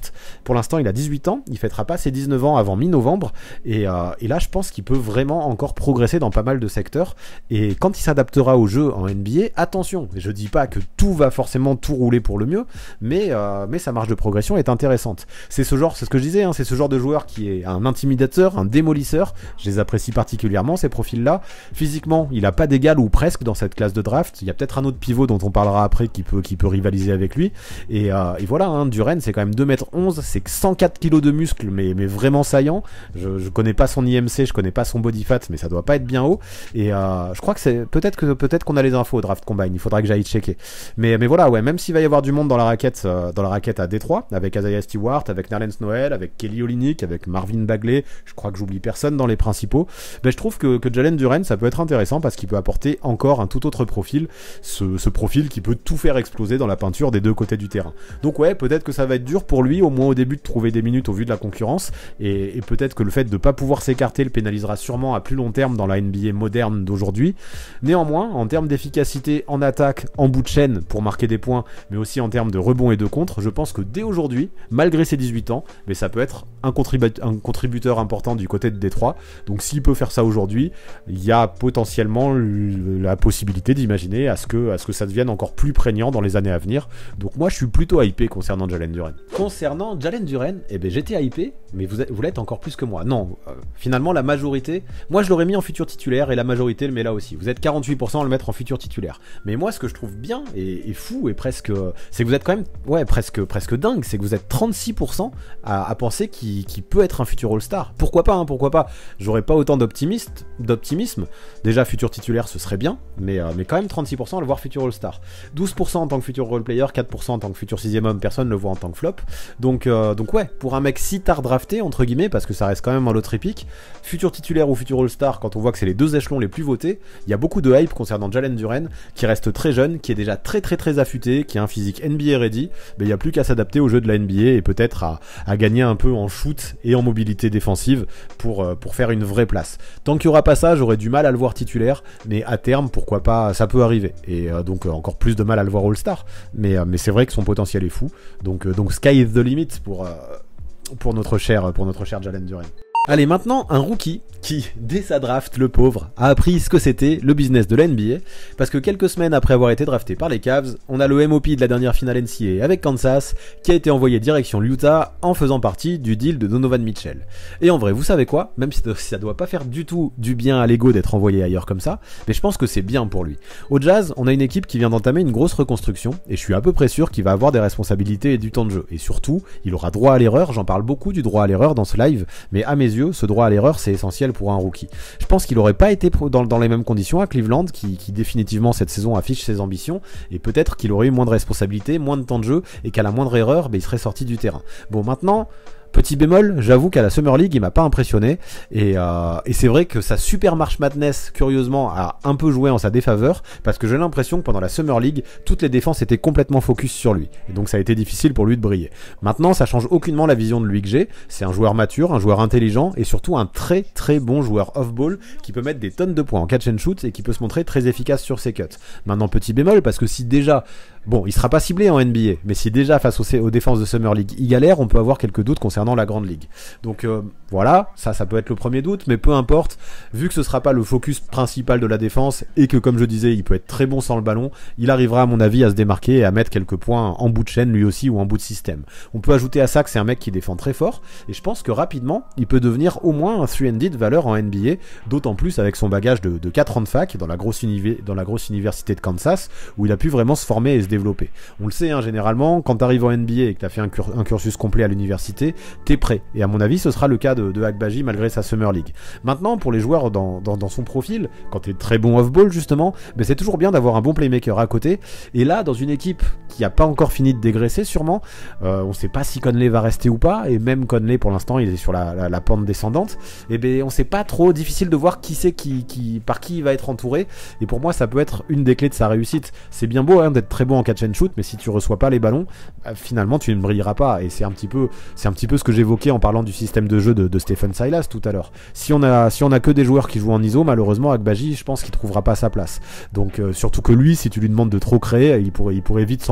Pour l'instant, il a dix-huit ans, il fêtera pas ses dix-neuf ans avant mi-novembre, et, euh, et là, je pense qu'il peut vraiment encore progresser dans pas mal de secteurs, et quand il s'adaptera au jeu en N B A, attention, je dis pas que tout va forcément tout rouler pour le mieux, mais, euh, mais sa marge de progression est intéressante. C'est ce genre, c'est ce que je disais, hein, c'est ce genre de joueur qui est un intimidateur, un démolisseur, je les apprécie particulièrement, ces profils-là. Physiquement, il a pas d'égal ou presque dans cette classe de draft, il y a peut-être un autre pivot dont on parlera après qui peut, qui peut rivaliser avec lui, et, euh, et voilà, hein, Duren, c'est quand même deux mètres onze, c'est cent quatre kilos de muscles, mais, mais vraiment saillant. Je, je connais pas son I M C, je connais pas son body fat, mais ça doit pas être bien haut, et euh, je crois que c'est, peut-être que, peut-être qu'on a les infos au draft combine, il faudra que j'aille checker. Mais, mais voilà, ouais, même s'il va y avoir du monde dans la raquette, euh, dans la raquette à Détroit, avec Isaiah Stewart, avec Nerlens Noel, avec Kelly Olynyk, avec Marvin Bagley, je crois que j'oublie personne dans les principaux, ben je trouve que, que Jalen Duren, ça peut être intéressant parce qu'il peut apporter encore un tout autre profil, ce, ce profil qui peut tout faire exploser dans la peinture des deux côtés du terrain. Donc ouais, peut-être que ça va être dur pour lui, au moins au début, de trouver des minutes au vu de la concurrence, et, et peut-être que le fait de ne pas pouvoir s'écarter le pénalisera sûrement à plus long terme dans la N B A moderne d'aujourd'hui. Néanmoins, en termes d'efficacité en attaque, en bout de chaîne, pour marquer des points, mais aussi en termes de rebond et de contre, je pense que dès aujourd'hui, malgré ses dix-huit ans, mais ça peut être un, contribu- un contributeur important du côté de Détroit. Donc s'il peut faire ça aujourd'hui, il y a potentiellement la possibilité d'imaginer à ce que, à ce que ça devienne encore plus prégnant dans les années à venir. Donc moi je suis plutôt hypé concernant Jalen Duren. Concernant Jalen Duren, eh ben j'étais hypé, mais vous, vous l'êtes encore plus que moi. Non, euh, finalement la majorité, moi je l'aurais mis en futur titulaire et la majorité le met là aussi. Vous êtes quarante-huit pour cent à le mettre en futur titulaire. Mais moi ce que je trouve bien et, et fou et presque, c'est que vous êtes quand même, ouais presque, presque dingue, c'est que vous êtes trente-six pour cent à, à penser qu'il, qu'il peut être un futur All-Star. Pourquoi pas, hein, pourquoi pas. J'aurais pas autant d'optimiste, d'optimisme. Déjà futur titulaire ce serait bien, mais, euh, mais quand même trente-six pour cent à le voir futur All-Star. douze pour cent en tant que futur role-player, quatre pour cent en tant que futur sixième homme, personne ne le voit en tant que flop. Donc, euh, donc ouais, pour un mec si tard drafté, entre guillemets, parce que ça reste quand même un lot épique, futur titulaire ou futur All-Star, quand on voit que c'est les deux échelons les plus votés, il y a beaucoup de hype concernant Jalen Duren, qui reste très jeune, qui est déjà très très très affûté, qui a un physique N B A ready, mais il n'y a plus qu'à s'adapter au jeu de la N B A et peut-être à, à gagner un peu en shoot et en mobilité défensive pour, euh, pour faire une vraie place. Tant qu'il n'y aura pas ça, j'aurais du mal à le voir titulaire, mais à terme, pourquoi pas, ça peut arriver. Et euh, donc euh, encore plus de mal à le voir All-Star, mais, euh, mais c'est vrai que son potentiel est fou. Donc, euh, donc sky is the limit pour, euh, pour, notre cher, pour notre cher Jalen Duren. Allez, maintenant, un rookie qui, dès sa draft, le pauvre, a appris ce que c'était le business de la N B A, parce que quelques semaines après avoir été drafté par les Cavs, on a le M O P de la dernière finale N C A A avec Kansas, qui a été envoyé direction l'Utah en faisant partie du deal de Donovan Mitchell. Et en vrai, vous savez quoi, même si ça doit pas faire du tout du bien à l'ego d'être envoyé ailleurs comme ça, mais je pense que c'est bien pour lui. Au Jazz, on a une équipe qui vient d'entamer une grosse reconstruction, et je suis à peu près sûr qu'il va avoir des responsabilités et du temps de jeu. Et surtout, il aura droit à l'erreur, j'en parle beaucoup du droit à l'erreur dans ce live, mais à mes yeux, ce droit à l'erreur, c'est essentiel pour un rookie. Je pense qu'il aurait pas été dans, dans les mêmes conditions à Cleveland, qui, qui définitivement cette saison affiche ses ambitions, et peut-être qu'il aurait eu moins de responsabilités, moins de temps de jeu, et qu'à la moindre erreur, ben, il serait sorti du terrain. Bon, maintenant... Petit bémol, j'avoue qu'à la Summer League, il m'a pas impressionné, et, euh, et c'est vrai que sa Super March Madness, curieusement, a un peu joué en sa défaveur, parce que j'ai l'impression que pendant la Summer League, toutes les défenses étaient complètement focus sur lui, et donc ça a été difficile pour lui de briller. Maintenant, ça change aucunement la vision de lui que j'ai, c'est un joueur mature, un joueur intelligent, et surtout un très très bon joueur off-ball, qui peut mettre des tonnes de points en catch and shoot, et qui peut se montrer très efficace sur ses cuts. Maintenant, petit bémol, parce que si déjà... Bon, il sera pas ciblé en N B A, mais si déjà face aux, aux défenses de Summer League il galère, on peut avoir quelques doutes concernant la Grande Ligue. Donc euh, voilà, ça ça peut être le premier doute, mais peu importe, vu que ce sera pas le focus principal de la défense, et que comme je disais, il peut être très bon sans le ballon, il arrivera à mon avis à se démarquer et à mettre quelques points en bout de chaîne lui aussi, ou en bout de système. On peut ajouter à ça que c'est un mec qui défend très fort, et je pense que rapidement, il peut devenir au moins un trois and D de valeur en N B A, d'autant plus avec son bagage de, de quatre ans de fac dans la, grosse univ- dans la grosse université de Kansas, où il a pu vraiment se former et se développer. On le sait, hein, généralement, quand tu arrives en N B A et que tu as fait un, cur- un cursus complet à l'université, t'es prêt. Et à mon avis, ce sera le cas de, de Agbaji malgré sa Summer League. Maintenant, pour les joueurs dans, dans, dans son profil, quand t'es très bon off-ball justement, ben c'est toujours bien d'avoir un bon playmaker à côté. Et là, dans une équipe qui a pas encore fini de dégraisser sûrement, euh, on sait pas si Conley va rester ou pas, et même Conley pour l'instant il est sur la, la, la pente descendante, et ben on sait pas trop, difficile de voir qui c'est qui, qui, par qui il va être entouré, et pour moi ça peut être une des clés de sa réussite. C'est bien beau hein, d'être très bon en catch and shoot, mais si tu reçois pas les ballons, bah, finalement tu ne brilleras pas, et c'est un petit peu, c'est un petit peu ce que j'évoquais en parlant du système de jeu de, de Stephen Silas tout à l'heure. Si on a, si on a que des joueurs qui jouent en I S O, malheureusement Agbaji, je pense qu'il trouvera pas sa place. Donc euh, surtout que lui, si tu lui demandes de trop créer, il pourrait, il pourrait vite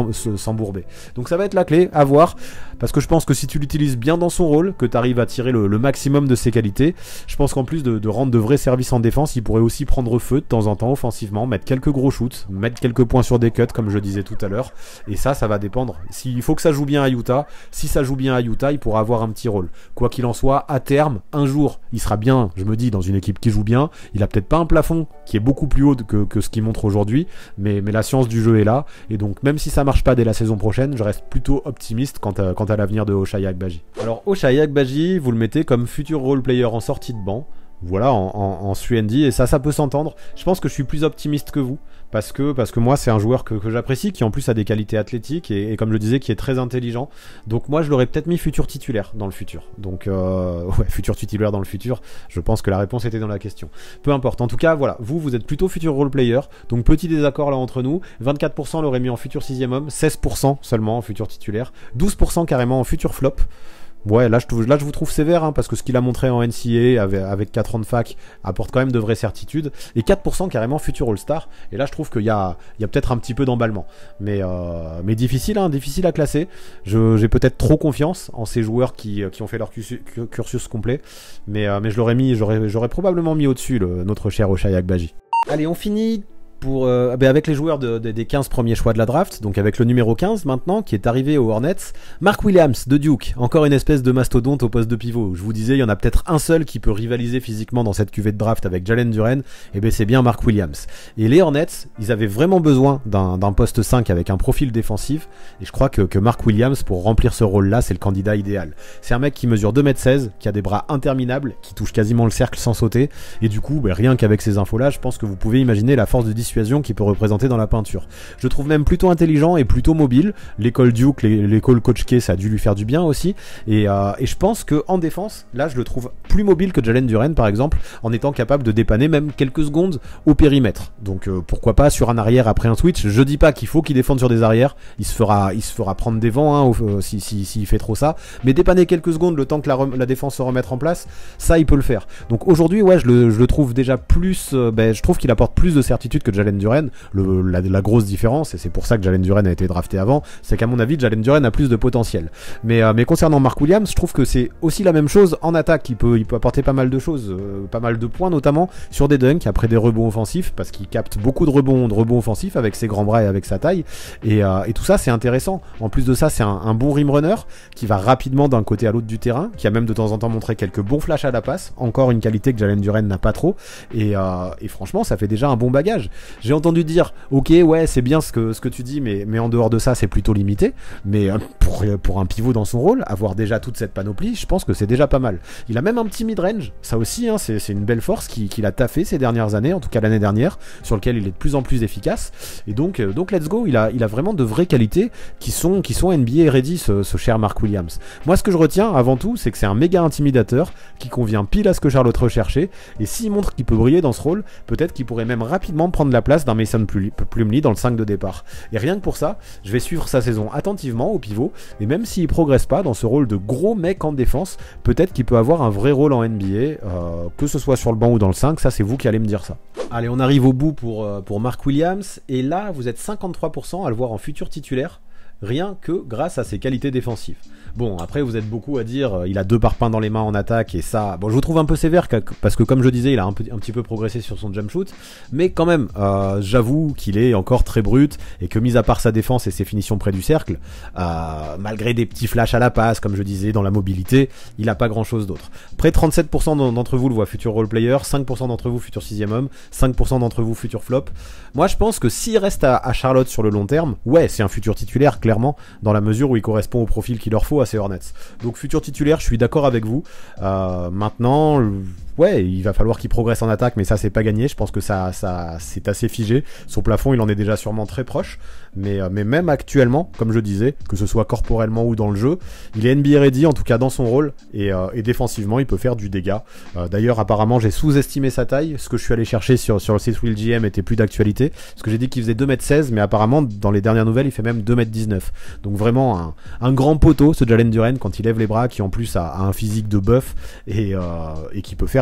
s'embourber. Donc ça va être la clé, à voir, parce que je pense que si tu l'utilises bien dans son rôle, que tu arrives à tirer le, le maximum de ses qualités, je pense qu'en plus de, de rendre de vrais services en défense, il pourrait aussi prendre feu de temps en temps offensivement, mettre quelques gros shoots, mettre quelques points sur des cuts, comme je disais tout à l'heure, et ça, ça va dépendre. S'il faut que ça joue bien à Utah, si ça joue bien à Utah, il pourra avoir un petit rôle. Quoi qu'il en soit, à terme, un jour, il sera bien, je me dis, dans une équipe qui joue bien. Il a peut-être pas un plafond qui est beaucoup plus haut que, que ce qu'il montre aujourd'hui, mais, mais la science du jeu est là, et donc même si ça marche pas dès la saison prochaine, je reste plutôt optimiste quant à, quant à l'avenir de Ochai Agbaji. Alors Ochai Agbaji, vous le mettez comme futur role player en sortie de banc, voilà, en, en, en trois and D, et ça, ça peut s'entendre. Je pense que je suis plus optimiste que vous, parce que, parce que moi, c'est un joueur que, que j'apprécie, qui en plus a des qualités athlétiques, et, et comme je le disais, qui est très intelligent. Donc moi, je l'aurais peut-être mis futur titulaire dans le futur. Donc, euh, ouais, futur titulaire dans le futur, je pense que la réponse était dans la question. Peu importe, en tout cas, voilà, vous, vous êtes plutôt futur role player, donc petit désaccord là entre nous. vingt-quatre pour cent l'aurait mis en futur sixième homme, seize pour cent seulement en futur titulaire, douze pour cent carrément en futur flop. Ouais, là je, là je vous trouve sévère, hein, parce que ce qu'il a montré en N C A A avec, avec quatre ans de fac apporte quand même de vraies certitudes. Et quatre pour cent carrément futur All-Star. Et là je trouve qu'il y a, il y a peut-être un petit peu d'emballement. Mais, euh, mais difficile, hein, difficile à classer. Je, j'ai peut-être trop confiance en ces joueurs qui, qui ont fait leur cursus, cursus complet. Mais, euh, mais je l'aurais mis, j'aurais, j'aurais probablement mis au-dessus le, notre cher Ochai Agbaji. Allez, on finit pour, euh, ben avec les joueurs de, de, des quinze premiers choix de la draft, donc avec le numéro quinze maintenant, qui est arrivé aux Hornets, Mark Williams de Duke, encore une espèce de mastodonte au poste de pivot. Je vous disais, il y en a peut-être un seul qui peut rivaliser physiquement dans cette cuvée de draft avec Jalen Duren, et ben c'est bien Mark Williams. Et les Hornets, ils avaient vraiment besoin d'un, d'un poste cinq avec un profil défensif, et je crois que, que Mark Williams, pour remplir ce rôle-là, c'est le candidat idéal. C'est un mec qui mesure deux mètres seize, qui a des bras interminables, qui touche quasiment le cercle sans sauter, et du coup, ben rien qu'avec ces infos-là, je pense que vous pouvez imaginer la force de dissuasion qu'il peut représenter dans la peinture. Je trouve même plutôt intelligent et plutôt mobile. L'école Duke, l'école Coach K, ça a dû lui faire du bien aussi. Et, euh, et je pense que en défense, là, je le trouve plus mobile que Jalen Duren, par exemple, en étant capable de dépanner même quelques secondes au périmètre. Donc euh, pourquoi pas sur un arrière après un switch. Je dis pas qu'il faut qu'il défende sur des arrières. Il se fera, il se fera prendre des vents, hein, euh, si, si, si il fait trop ça. Mais dépanner quelques secondes le temps que la, la défense se remette en place, ça, il peut le faire. Donc aujourd'hui, ouais, je le, je le trouve déjà plus. Euh, ben, je trouve qu'il apporte plus de certitude que Jalen Duren. Le, la, la grosse différence, et c'est pour ça que Jalen Duren a été drafté avant, c'est qu'à mon avis, Jalen Duren a plus de potentiel. Mais, euh, mais concernant Mark Williams, je trouve que c'est aussi la même chose en attaque. Il peut, il peut apporter pas mal de choses, euh, pas mal de points, notamment sur des dunks, après des rebonds offensifs, parce qu'il capte beaucoup de rebonds, de rebonds offensifs avec ses grands bras et avec sa taille. Et, euh, et tout ça, c'est intéressant. En plus de ça, c'est un, un bon rim runner qui va rapidement d'un côté à l'autre du terrain, qui a même de temps en temps montré quelques bons flashs à la passe. Encore une qualité que Jalen Duren n'a pas trop. Et, euh, et franchement, ça fait déjà un bon bagage. J'ai entendu dire, ok, ouais, c'est bien ce que, ce que tu dis, mais, mais en dehors de ça, c'est plutôt limité. Mais euh, pour, pour un pivot dans son rôle, avoir déjà toute cette panoplie, je pense que c'est déjà pas mal. Il a même un petit mid-range, ça aussi, hein, c'est, c'est une belle force qu'il, qu'il a taffé ces dernières années, en tout cas l'année dernière, sur lequel il est de plus en plus efficace. Et donc, euh, donc let's go, il a, il a vraiment de vraies qualités qui sont, qui sont N B A ready, ce, ce cher Mark Williams. Moi, ce que je retiens avant tout, c'est que c'est un méga intimidateur qui convient pile à ce que Charlotte recherchait. Et s'il montre qu'il peut briller dans ce rôle, peut-être qu'il pourrait même rapidement prendre la place d'un Mason Plumlee dans le cinq de départ. Et rien que pour ça, je vais suivre sa saison attentivement au pivot, et même s'il progresse pas dans ce rôle de gros mec en défense, peut-être qu'il peut avoir un vrai rôle en N B A, euh, que ce soit sur le banc ou dans le cinq, ça c'est vous qui allez me dire ça. Allez, on arrive au bout pour, euh, pour Mark Williams, et là vous êtes cinquante-trois pour cent à le voir en futur titulaire, rien que grâce à ses qualités défensives. Bon, après vous êtes beaucoup à dire euh, il a deux parpaings dans les mains en attaque, et ça, bon, je vous trouve un peu sévère parce que comme je disais, il a un, peu, un petit peu progressé sur son jump shoot, mais quand même, euh, j'avoue qu'il est encore très brut, et que mis à part sa défense et ses finitions près du cercle, euh, malgré des petits flashs à la passe, comme je disais, dans la mobilité, il a pas grand chose d'autre. Près trente-sept pour cent d'entre vous le voient futur role player, cinq pour cent d'entre vous futur sixième homme, cinq pour cent d'entre vous futur flop. Moi je pense que s'il reste à, à Charlotte sur le long terme, ouais, c'est un futur titulaire, clairement, dans la mesure où il correspond au profil qu'il leur faut à ces Hornets. Donc futur titulaire, je suis d'accord avec vous. Euh, maintenant, ouais, il va falloir qu'il progresse en attaque, mais ça c'est pas gagné. Je pense que ça, ça c'est assez figé. Son plafond, il en est déjà sûrement très proche. Mais, mais même actuellement, comme je disais, que ce soit corporellement ou dans le jeu, il est N B A ready, en tout cas dans son rôle, et, euh, et défensivement, il peut faire du dégât. Euh, d'ailleurs, apparemment, j'ai sous-estimé sa taille. Ce que je suis allé chercher sur, sur le site Will G M était plus d'actualité, parce que j'ai dit qu'il faisait deux mètres seize, mais apparemment, dans les dernières nouvelles, il fait même deux mètres dix-neuf. Donc vraiment, un, un grand poteau, ce Jalen Duren, quand il lève les bras, qui en plus a, a un physique de bœuf, et, euh, et qui peut faire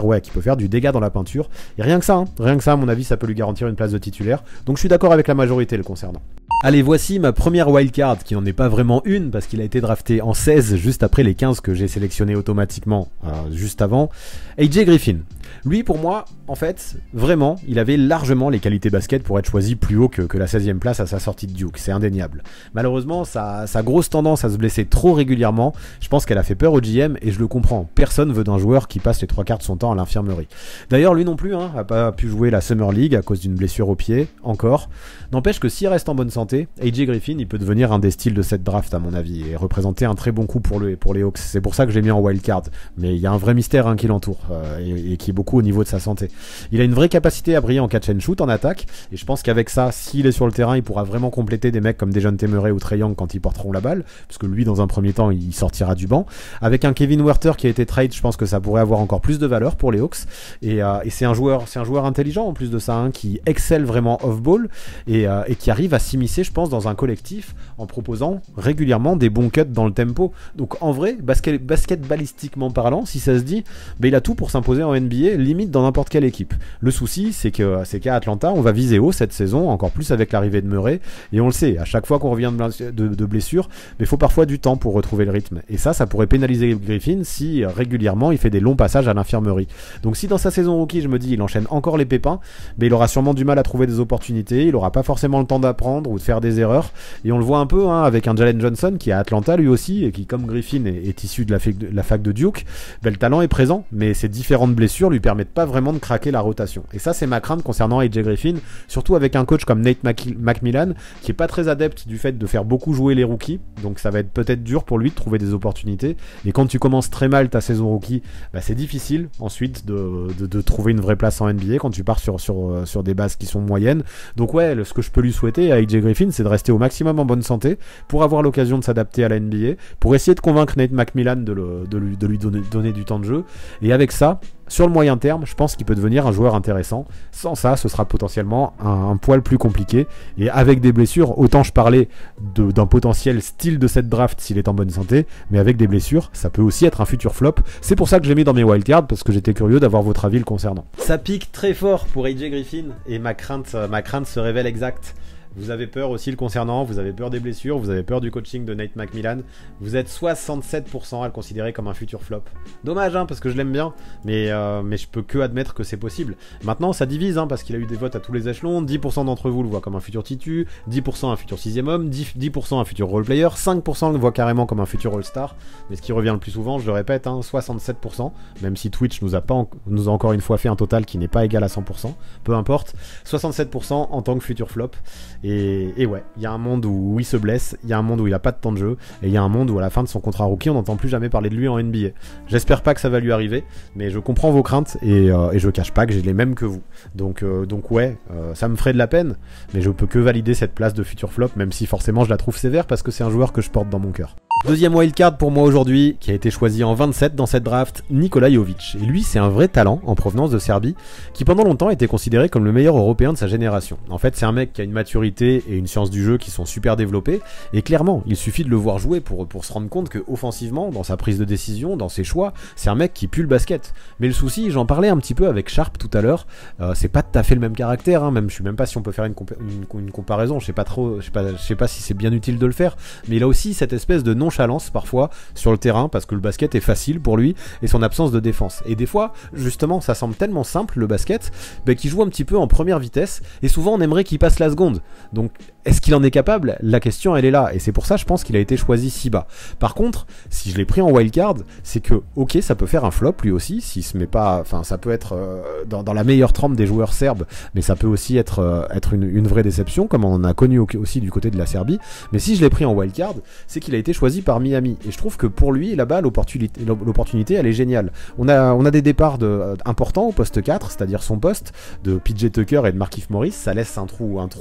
faire, ouais, qui peut faire du dégât dans la peinture. Et rien que ça, hein, rien que ça, à mon avis, ça peut lui garantir une place de titulaire. Donc je suis d'accord avec la majorité le concernant. Allez, voici ma première wildcard, qui n'en est pas vraiment une, parce qu'il a été drafté en seize, juste après les quinze que j'ai sélectionnés automatiquement, euh, juste avant. A J Griffin. Lui, pour moi, en fait, vraiment, il avait largement les qualités basket pour être choisi plus haut que, que la seizième place à sa sortie de Duke, c'est indéniable. Malheureusement, sa, sa grosse tendance à se blesser trop régulièrement, je pense qu'elle a fait peur au G M, et je le comprends. Personne veut d'un joueur qui passe les trois quarts de son temps à l'infirmerie. D'ailleurs, lui non plus, hein, a pas pu jouer la Summer League à cause d'une blessure au pied, encore. N'empêche que s'il reste en bonne santé, A J Griffin, il peut devenir un des styles de cette draft à mon avis et représenter un très bon coup pour, le, pour les Hawks. C'est pour ça que je l'ai mis en wildcard. Mais il y a un vrai mystère hein, qui l'entoure euh, et, et qui est beaucoup au niveau de sa santé. Il a une vraie capacité à briller en catch and shoot, en attaque, et je pense qu'avec ça, s'il est sur le terrain, il pourra vraiment compléter des mecs comme Dejounte Murray ou Trae Young quand ils porteront la balle, parce que lui, dans un premier temps, il sortira du banc. Avec un Kevin Huerter qui a été trade, je pense que ça pourrait avoir encore plus de valeur pour les Hawks. Et, euh, et c'est un joueur, c'est un joueur intelligent en plus de ça, hein, qui excelle vraiment off-ball et, euh, et qui arrive à s'immiscer, je pense, dans un collectif en proposant régulièrement des bons cuts dans le tempo. Donc en vrai, basket, basket balistiquement parlant, si ça se dit, bah, il a tout pour s'imposer en N B A, limite dans n'importe quelle équipe. Le souci, c'est que c'est qu'à Atlanta, on va viser haut cette saison, encore plus avec l'arrivée de Murray, et on le sait, à chaque fois qu'on revient de, de, de blessure, mais il faut parfois du temps pour retrouver le rythme. Et ça, ça pourrait pénaliser Griffin si euh, régulièrement il fait des longs passages à l'infirmerie. Donc si dans sa saison rookie, je me dis, il enchaîne encore les pépins, mais il aura sûrement du mal à trouver des opportunités, il aura pas forcément le temps d'apprendre ou de faire des erreurs, et on le voit un peu hein, avec un Jalen Johnson qui est à Atlanta lui aussi, et qui comme Griffin est, est issu de la, de la fac de Duke, ben, le talent est présent, mais ces différentes blessures lui permettent pas vraiment de craquer la rotation. Et ça, c'est ma crainte concernant A J Griffin, surtout avec un coach comme Nate McMillan, qui est pas très adepte du fait de faire beaucoup jouer les rookies, donc ça va être peut-être dur pour lui de trouver des opportunités, et quand tu commences très mal ta saison rookie, bah c'est difficile ensuite de, de, de trouver une vraie place en N B A quand tu pars sur, sur, sur des bases qui sont moyennes. Donc ouais, le, ce que je peux lui souhaiter à A J Griffin, c'est de rester au maximum en bonne santé, pour avoir l'occasion de s'adapter à la N B A, pour essayer de convaincre Nate McMillan de, le, de lui, de lui donner, donner du temps de jeu, et avec ça, sur le moyen terme, je pense qu'il peut devenir un joueur intéressant. Sans ça, ce sera potentiellement un, un poil plus compliqué. Et avec des blessures, autant je parlais de, d'un potentiel style de cette draft s'il est en bonne santé, mais avec des blessures, ça peut aussi être un futur flop. C'est pour ça que je l'ai mis dans mes wildcards, parce que j'étais curieux d'avoir votre avis le concernant. Ça pique très fort pour A J Griffin, et ma crainte, ma crainte se révèle exacte. Vous avez peur aussi le concernant, vous avez peur des blessures, vous avez peur du coaching de Nate McMillan. Vous êtes soixante-sept pour cent à le considérer comme un futur flop. Dommage, hein, parce que je l'aime bien, mais, euh, mais je peux que admettre que c'est possible. Maintenant, ça divise, hein, parce qu'il a eu des votes à tous les échelons. dix pour cent d'entre vous le voient comme un futur titu, dix pour cent un futur sixième homme, dix pour cent un futur roleplayer, cinq pour cent le voient carrément comme un futur all-star. Mais ce qui revient le plus souvent, je le répète, hein, soixante-sept pour cent, même si Twitch nous a, pas en... nous a encore une fois fait un total qui n'est pas égal à cent pour cent, peu importe, soixante-sept pour cent en tant que futur flop. Et, et ouais, il y a un monde où il se blesse, il y a un monde où il a pas de temps de jeu, et il y a un monde où à la fin de son contrat rookie, on n'entend plus jamais parler de lui en N B A. J'espère pas que ça va lui arriver, mais je comprends vos craintes, et, euh, et je cache pas que j'ai les mêmes que vous. Donc, euh, donc ouais, euh, ça me ferait de la peine, mais je peux que valider cette place de futur flop, même si forcément je la trouve sévère, parce que c'est un joueur que je porte dans mon cœur. Deuxième wildcard pour moi aujourd'hui, qui a été choisi en vingt-sept dans cette draft, Nikola Jovic. Et lui, c'est un vrai talent en provenance de Serbie, qui pendant longtemps était considéré comme le meilleur européen de sa génération. En fait, c'est un mec qui a une maturité et une science du jeu qui sont super développées, et clairement, il suffit de le voir jouer pour, pour se rendre compte que offensivement, dans sa prise de décision, dans ses choix, c'est un mec qui pue le basket. Mais le souci, j'en parlais un petit peu avec Sharp tout à l'heure, euh, c'est pas tout à fait le même caractère, hein, même je sais même pas si on peut faire une, compa une, une comparaison, je sais pas trop, je sais pas, je sais pas si c'est bien utile de le faire, mais il a aussi cette espèce de nonchalance parfois sur le terrain parce que le basket est facile pour lui et son absence de défense. Et des fois, justement, ça semble tellement simple le basket, bah, qu'il joue un petit peu en première vitesse et souvent on aimerait qu'il passe la seconde. Donc est-ce qu'il en est capable? La question elle est là et c'est pour ça je pense qu'il a été choisi si bas. Par contre, si je l'ai pris en wildcard, c'est que ok, ça peut faire un flop lui aussi, s'il se met pas, enfin ça peut être euh, dans, dans la meilleure trempe des joueurs serbes, mais ça peut aussi être, euh, être une, une vraie déception comme on en a connu aussi du côté de la Serbie. Mais si je l'ai pris en wildcard, c'est qu'il a été choisi par Miami et je trouve que pour lui là-bas l'opportunité, l'opportunité elle est géniale. On a, on a des départs de, euh, importants au poste quatre, c'est-à-dire son poste de P J Tucker et de Markieff Morris, ça laisse un trou, un trou béant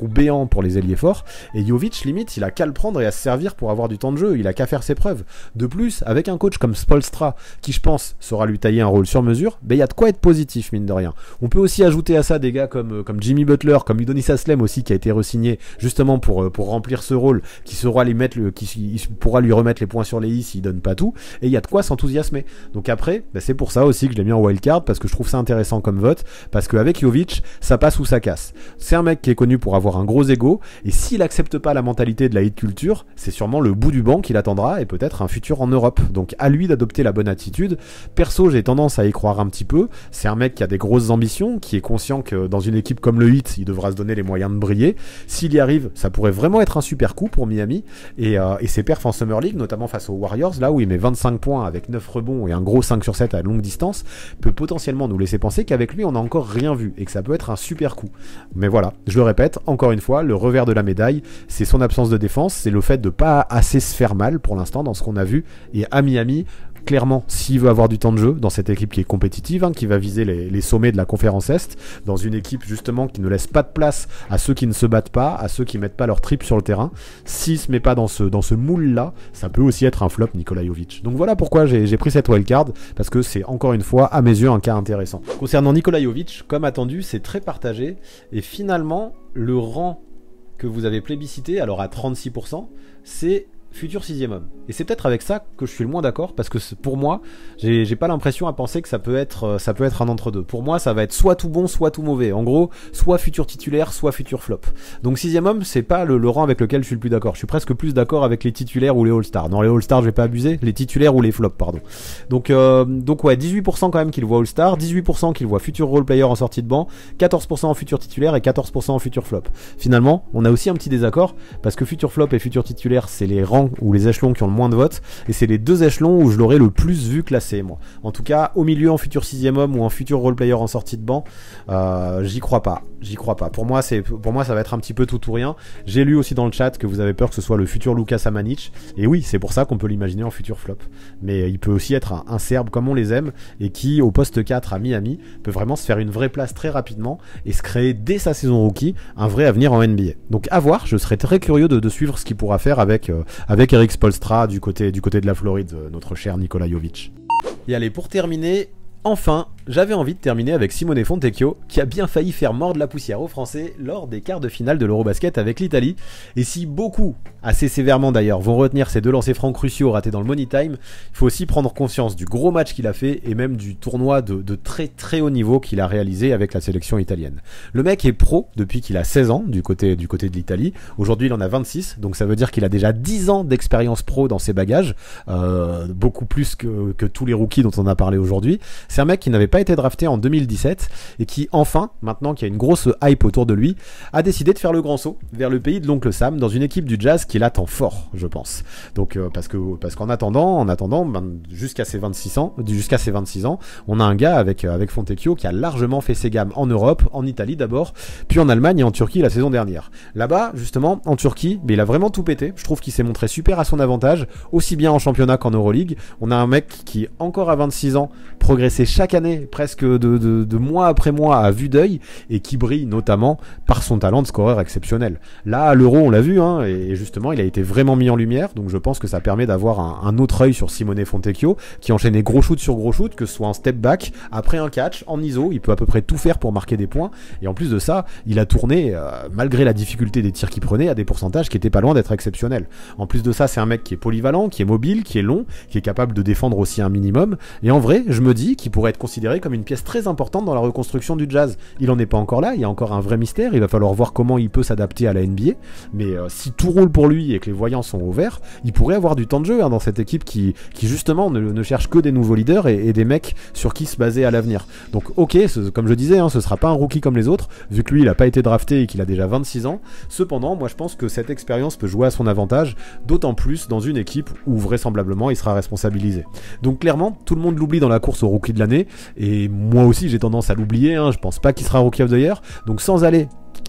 vraiment pour les ailiers forts, et Jovic, limite, il a qu'à le prendre et à se servir pour avoir du temps de jeu, il a qu'à faire ses preuves. De plus, avec un coach comme Spoelstra, qui je pense saura lui tailler un rôle sur mesure, ben il y a de quoi être positif, mine de rien. On peut aussi ajouter à ça des gars comme, comme Jimmy Butler, comme Udonis Haslem aussi, qui a été re-signé justement pour, pour remplir ce rôle, qui saura lui mettre le, qui, qui pourra lui remettre les points sur les i s'il donne pas tout, et il y a de quoi s'enthousiasmer. Donc après, ben c'est pour ça aussi que je l'ai mis en wildcard, parce que je trouve ça intéressant comme vote, parce qu'avec Jovic, ça passe ou ça casse. C'est un mec qui est connu pour avoir un gros ego, et s'il accepte pas la mentalité de la hit culture, c'est sûrement le bout du banc qu'il attendra, et peut-être un futur en Europe. Donc à lui d'adopter la bonne attitude. Perso, j'ai tendance à y croire un petit peu. C'est un mec qui a des grosses ambitions, qui est conscient que dans une équipe comme le Heat, il devra se donner les moyens de briller. S'il y arrive, ça pourrait vraiment être un super coup pour Miami, et, euh, et ses perfs en Summer League, notamment face aux Warriors, là où il met vingt-cinq points avec neuf rebonds et un gros cinq sur sept à longue distance, peut potentiellement nous laisser penser qu'avec lui, on n'a encore rien vu, et que ça peut être un super coup. Mais voilà, je le répète, encore une fois, le revers de la médaille, c'est son absence de défense, c'est le fait de pas assez se faire mal pour l'instant dans ce qu'on a vu, et à Miami, clairement, s'il veut avoir du temps de jeu dans cette équipe qui est compétitive, hein, qui va viser les, les sommets de la conférence Est, dans une équipe justement qui ne laisse pas de place à ceux qui ne se battent pas, à ceux qui mettent pas leur trip sur le terrain, s'il se met pas dans ce, dans ce moule-là, ça peut aussi être un flop Nikola Jovic. Donc voilà pourquoi j'ai, j'ai pris cette wildcard, parce que c'est encore une fois, à mes yeux, un cas intéressant. Concernant Nikola Jovic, comme attendu, c'est très partagé, et finalement, le rang que vous avez plébiscité, alors à trente-six pour cent, c'est futur sixième homme. Et c'est peut-être avec ça que je suis le moins d'accord, parce que pour moi, j'ai, j'ai pas l'impression à penser que ça peut être, ça peut être un entre-deux. Pour moi, ça va être soit tout bon, soit tout mauvais. En gros, soit futur titulaire, soit futur flop. Donc sixième homme, c'est pas le, le rang avec lequel je suis le plus d'accord. Je suis presque plus d'accord avec les titulaires ou les All-Stars. Dans les All-Stars, je vais pas abuser. Les titulaires ou les flops, pardon. Donc, euh, donc ouais, dix-huit pour cent quand même qu'il voit All-Star, dix-huit pour cent qu'il voit futur role-player en sortie de banc, quatorze pour cent en futur titulaire et quatorze pour cent en futur flop. Finalement, on a aussi un petit désaccord, parce que futur flop et futur titulaire, c'est les rangs ou les échelons qui ont le moins de votes, et c'est les deux échelons où je l'aurais le plus vu classé, moi. En tout cas, au milieu en futur sixième homme ou en futur role-player en sortie de banc, euh, j'y crois pas. J'y crois pas. Pour moi, c'est, pour moi, ça va être un petit peu tout ou rien. J'ai lu aussi dans le chat que vous avez peur que ce soit le futur Luka Samanic, et oui, c'est pour ça qu'on peut l'imaginer en futur flop. Mais il peut aussi être un, un Serbe comme on les aime, et qui, au poste quatre à Miami, peut vraiment se faire une vraie place très rapidement, et se créer dès sa saison rookie, un vrai avenir en N B A. Donc à voir, je serais très curieux de, de suivre ce qu'il pourra faire avec, euh, avec Eric Spoelstra du côté, du côté de la Floride, euh, notre cher Nikola Jovic. Et allez, pour terminer, enfin, j'avais envie de terminer avec Simone Fontecchio, qui a bien failli faire mordre la poussière aux Français lors des quarts de finale de l'Eurobasket avec l'Italie. Et si beaucoup, assez sévèrement d'ailleurs, vont retenir ces deux lancers francs cruciaux ratés dans le Money Time, il faut aussi prendre conscience du gros match qu'il a fait, et même du tournoi de, de très très haut niveau qu'il a réalisé avec la sélection italienne. Le mec est pro depuis qu'il a seize ans du côté, du côté de l'Italie. Aujourd'hui, il en a vingt-six, donc ça veut dire qu'il a déjà dix ans d'expérience pro dans ses bagages, euh, beaucoup plus que, que tous les rookies dont on a parlé aujourd'hui. C'est un mec qui n'avait pas été drafté en deux mille dix-sept et qui enfin, maintenant qu'il y a une grosse hype autour de lui, a décidé de faire le grand saut vers le pays de l'oncle Sam dans une équipe du Jazz qui l'attend fort, je pense. Donc euh, parce que parce qu'en attendant, en attendant, ben, jusqu'à ses vingt-six ans, jusqu'à ses vingt-six ans, on a un gars avec avec Fontecchio qui a largement fait ses gammes en Europe, en Italie d'abord, puis en Allemagne et en Turquie la saison dernière. Là-bas, justement, en Turquie, mais il a vraiment tout pété. Je trouve qu'il s'est montré super à son avantage, aussi bien en championnat qu'en Euroleague. On a un mec qui, encore à vingt-six ans, progressait chaque année, presque de, de, de mois après mois à vue d'œil, et qui brille notamment par son talent de scoreur exceptionnel. Là, à l'Euro, on l'a vu, hein, et justement, il a été vraiment mis en lumière, donc je pense que ça permet d'avoir un, un autre œil sur Simone Fontecchio, qui enchaînait gros shoot sur gros shoot, que ce soit en step back, après un catch, en I S O, il peut à peu près tout faire pour marquer des points, et en plus de ça, il a tourné, euh, malgré la difficulté des tirs qu'il prenait, à des pourcentages qui étaient pas loin d'être exceptionnels. En plus de ça, c'est un mec qui est polyvalent, qui est mobile, qui est long, qui est capable de défendre aussi un minimum, et en vrai, je me dis qu'il pourrait être considéré comme une pièce très importante dans la reconstruction du Jazz. Il en est pas encore là, il y a encore un vrai mystère, il va falloir voir comment il peut s'adapter à la N B A, mais euh, si tout roule pour lui et que les voyants sont au vert, il pourrait avoir du temps de jeu hein, dans cette équipe qui, qui justement ne, ne cherche que des nouveaux leaders et, et des mecs sur qui se baser à l'avenir. Donc ok, ce, comme je disais, hein, ce sera pas un rookie comme les autres, vu que lui il a pas été drafté et qu'il a déjà vingt-six ans. Cependant, moi je pense que cette expérience peut jouer à son avantage, d'autant plus dans une équipe où vraisemblablement il sera responsabilisé. Donc clairement, tout le monde l'oublie dans la course au rookie de l'année, et moi aussi j'ai tendance à l'oublier, hein, je pense pas qu'il sera rookie of the year, donc sans aller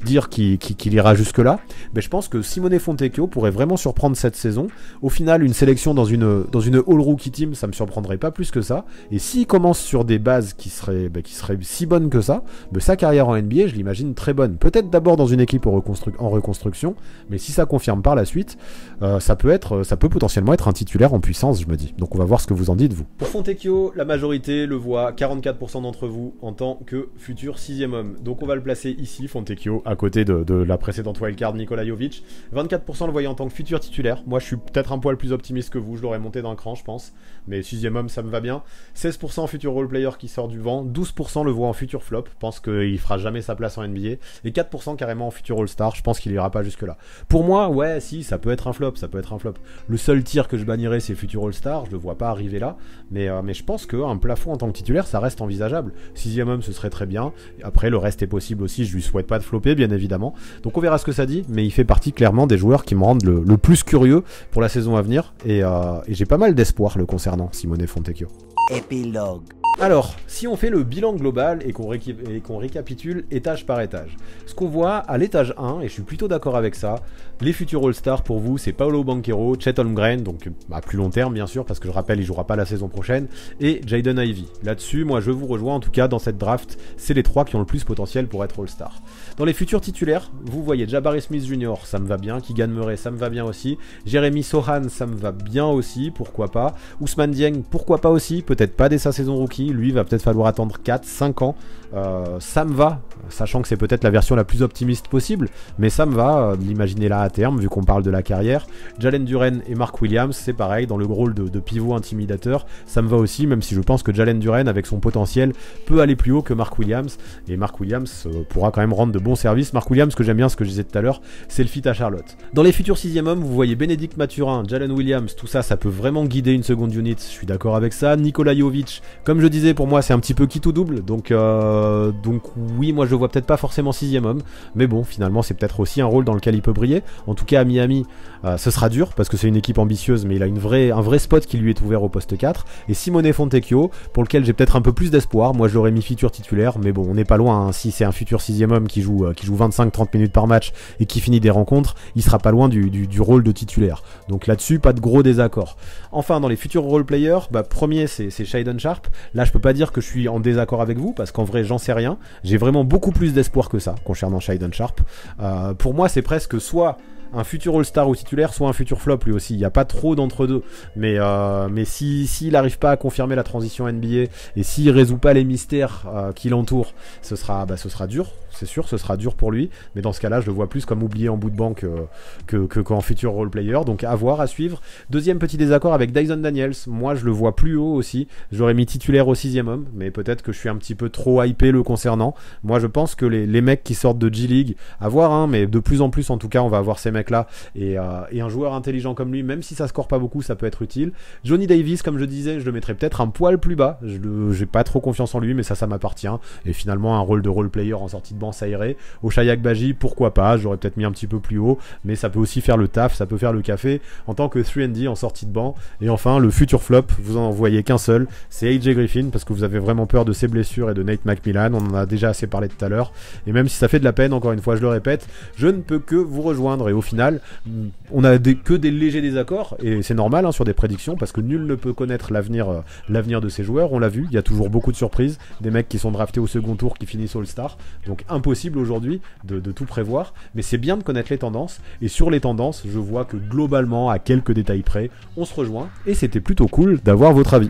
dire qu'il qu'il, qu'il ira jusque-là, mais je pense que Simone Fontecchio pourrait vraiment surprendre cette saison. Au final, une sélection dans une, dans une All-Rookie Team, ça me surprendrait pas plus que ça. Et s'il commence sur des bases qui seraient, bah, qui seraient si bonnes que ça, bah, sa carrière en N B A, je l'imagine très bonne. Peut-être d'abord dans une équipe en, reconstru en reconstruction, mais si ça confirme par la suite, euh, ça peut être, ça peut potentiellement être un titulaire en puissance, je me dis. Donc on va voir ce que vous en dites, vous. Pour Fontecchio, la majorité le voit, quarante-quatre pour cent d'entre vous, en tant que futur sixième homme. Donc on va le placer ici, Fontecchio, à côté de, de la précédente wildcard Nikola Jovic. vingt-quatre pour cent le voyaient en tant que futur titulaire. Moi, je suis peut-être un poil plus optimiste que vous, je l'aurais monté d'un cran, je pense. Mais sixième homme, ça me va bien. seize pour cent futur role player qui sort du vent. douze pour cent le voit en futur flop. Je pense qu'il fera jamais sa place en N B A. Et quatre pour cent carrément en futur all-star. Je pense qu'il ira pas jusque-là. Pour moi, ouais, si, ça peut être un flop. Ça peut être un flop. Le seul tir que je bannirais, c'est futur all-star. Je le vois pas arriver là. Mais, euh, mais je pense qu'un plafond en tant que titulaire, ça reste envisageable. Sixième homme, ce serait très bien. Après, le reste est possible aussi. Je lui souhaite pas de flopper, bien évidemment. Donc on verra ce que ça dit. Mais il fait partie clairement des joueurs qui me rendent le, le plus curieux pour la saison à venir. Et, euh, et j'ai pas mal d'espoir le concernant, Simone Fontecchio. Épilogue. Alors, si on fait le bilan global et qu'on réqui qu'on récapitule étage par étage, ce qu'on voit à l'étage un, et je suis plutôt d'accord avec ça, les futurs All-Stars pour vous, c'est Paolo Banchero, Chet Holmgren, donc à plus long terme bien sûr, parce que je rappelle, il jouera pas la saison prochaine, et Jaden Ivey. Là-dessus, moi je vous rejoins, en tout cas dans cette draft, c'est les trois qui ont le plus potentiel pour être All-Star. Dans les futurs titulaires, vous voyez Jabari Smith Junior, ça me va bien, Keegan Murray, ça me va bien aussi, Jeremy Sohan, ça me va bien aussi, pourquoi pas, Ousmane Dieng, pourquoi pas aussi, peut-être pas dès sa saison rookie, lui va peut-être falloir attendre quatre cinq ans, euh, ça me va, sachant que c'est peut-être la version la plus optimiste possible, mais ça me va, euh, l'imaginer là à terme, vu qu'on parle de la carrière. Jalen Duren et Mark Williams, c'est pareil, dans le rôle de, de pivot intimidateur, ça me va aussi, même si je pense que Jalen Duren, avec son potentiel, peut aller plus haut que Mark Williams, et Mark Williams euh, pourra quand même rendre de bons services. Mark Williams, ce que j'aime bien, ce que je disais tout à l'heure, c'est le fit à Charlotte. Dans les futurs sixième hommes, vous voyez Bénédicte Mathurin, Jalen Williams, tout ça, ça peut vraiment guider une seconde unit, je suis d'accord avec ça. Nikola Jovic, comme je disais, pour moi c'est un petit peu quitte ou double, donc, euh, donc oui, moi je le vois peut-être pas forcément sixième homme, mais bon, finalement c'est peut-être aussi un rôle dans lequel il peut briller. En tout cas à Miami, euh, ce sera dur, parce que c'est une équipe ambitieuse, mais il a une vraie, un vrai spot qui lui est ouvert au poste quatre, et Simone Fontecchio, pour lequel j'ai peut-être un peu plus d'espoir, moi je l'aurais mis futur titulaire, mais bon, on n'est pas loin, hein. Si c'est un futur sixième homme qui joue, euh, qui joue vingt-cinq trente minutes par match, et qui finit des rencontres, il sera pas loin du, du, du rôle de titulaire, donc là-dessus, pas de gros désaccords. Enfin, dans les futurs role players, bah, premier c'est Shaedon Sharpe. Là je peux pas dire que je suis en désaccord avec vous, parce qu'en vrai j'en sais rien, j'ai vraiment beaucoup plus d'espoir que ça concernant Shaedon Sharpe. Euh, pour moi c'est presque soit un futur All-Star ou titulaire, soit un futur flop lui aussi, il n'y a pas trop d'entre-deux, mais, euh, mais s'il si, si n'arrive pas à confirmer la transition N B A, et s'il résout pas les mystères euh, qui l'entourent, ce sera, bah, ce sera dur, c'est sûr, ce sera dur pour lui, mais dans ce cas-là, je le vois plus comme oublié en bout de banque euh, que, que, qu'en futur role player, donc à voir, à suivre. Deuxième petit désaccord avec Dyson Daniels, moi je le vois plus haut aussi, j'aurais mis titulaire au sixième homme, mais peut-être que je suis un petit peu trop hypé le concernant. Moi je pense que les, les mecs qui sortent de G-League, à voir, hein, mais de plus en plus en tout cas, on va avoir ces mecs là, et, euh, et un joueur intelligent comme lui, même si ça score pas beaucoup, ça peut être utile. Johnny Davis, comme je disais, je le mettrais peut-être un poil plus bas, je le, j'ai pas trop confiance en lui, mais ça, ça m'appartient, et finalement un rôle de role player en sortie de banc, ça irait. Ochai Agbaji, pourquoi pas, j'aurais peut-être mis un petit peu plus haut, mais ça peut aussi faire le taf, ça peut faire le café, en tant que trois and D en sortie de banc. Et enfin, le futur flop, vous en voyez qu'un seul, c'est A J Griffin, parce que vous avez vraiment peur de ses blessures et de Nate McMillan, on en a déjà assez parlé tout à l'heure, et même si ça fait de la peine, encore une fois je le répète, je ne peux que vous rejoindre, et au final, on a des, que des légers désaccords, et c'est normal hein, sur des prédictions, parce que nul ne peut connaître l'avenir euh, l'avenir de ces joueurs, on l'a vu, il y a toujours beaucoup de surprises, des mecs qui sont draftés au second tour qui finissent All-Star, donc impossible aujourd'hui de, de tout prévoir, mais c'est bien de connaître les tendances, et sur les tendances, je vois que globalement, à quelques détails près, on se rejoint, et c'était plutôt cool d'avoir votre avis.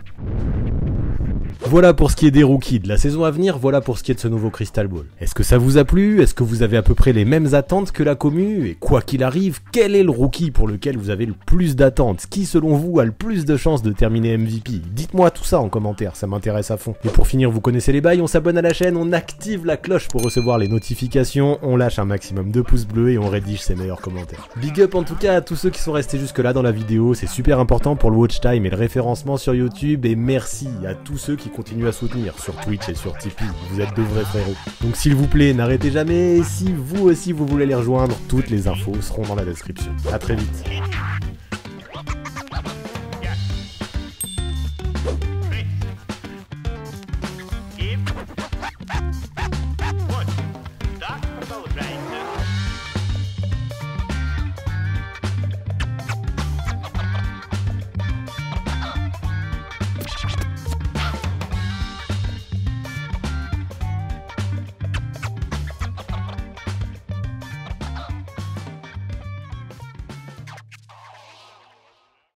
Voilà pour ce qui est des rookies de la saison à venir, voilà pour ce qui est de ce nouveau Crystal Ball. Est-ce que ça vous a plu? Est-ce que vous avez à peu près les mêmes attentes que la commu? Et quoi qu'il arrive, quel est le rookie pour lequel vous avez le plus d'attentes? Qui selon vous a le plus de chances de terminer M V P? Dites-moi tout ça en commentaire, ça m'intéresse à fond. Et pour finir, vous connaissez les bails, on s'abonne à la chaîne, on active la cloche pour recevoir les notifications, on lâche un maximum de pouces bleus et on rédige ses meilleurs commentaires. Big up en tout cas à tous ceux qui sont restés jusque là dans la vidéo, c'est super important pour le watch time et le référencement sur YouTube, et merci à tous ceux qui continuent à soutenir sur Twitch et sur Tipeee, vous êtes de vrais frérots. Donc s'il vous plaît, n'arrêtez jamais, et si vous aussi vous voulez les rejoindre, toutes les infos seront dans la description. A très vite.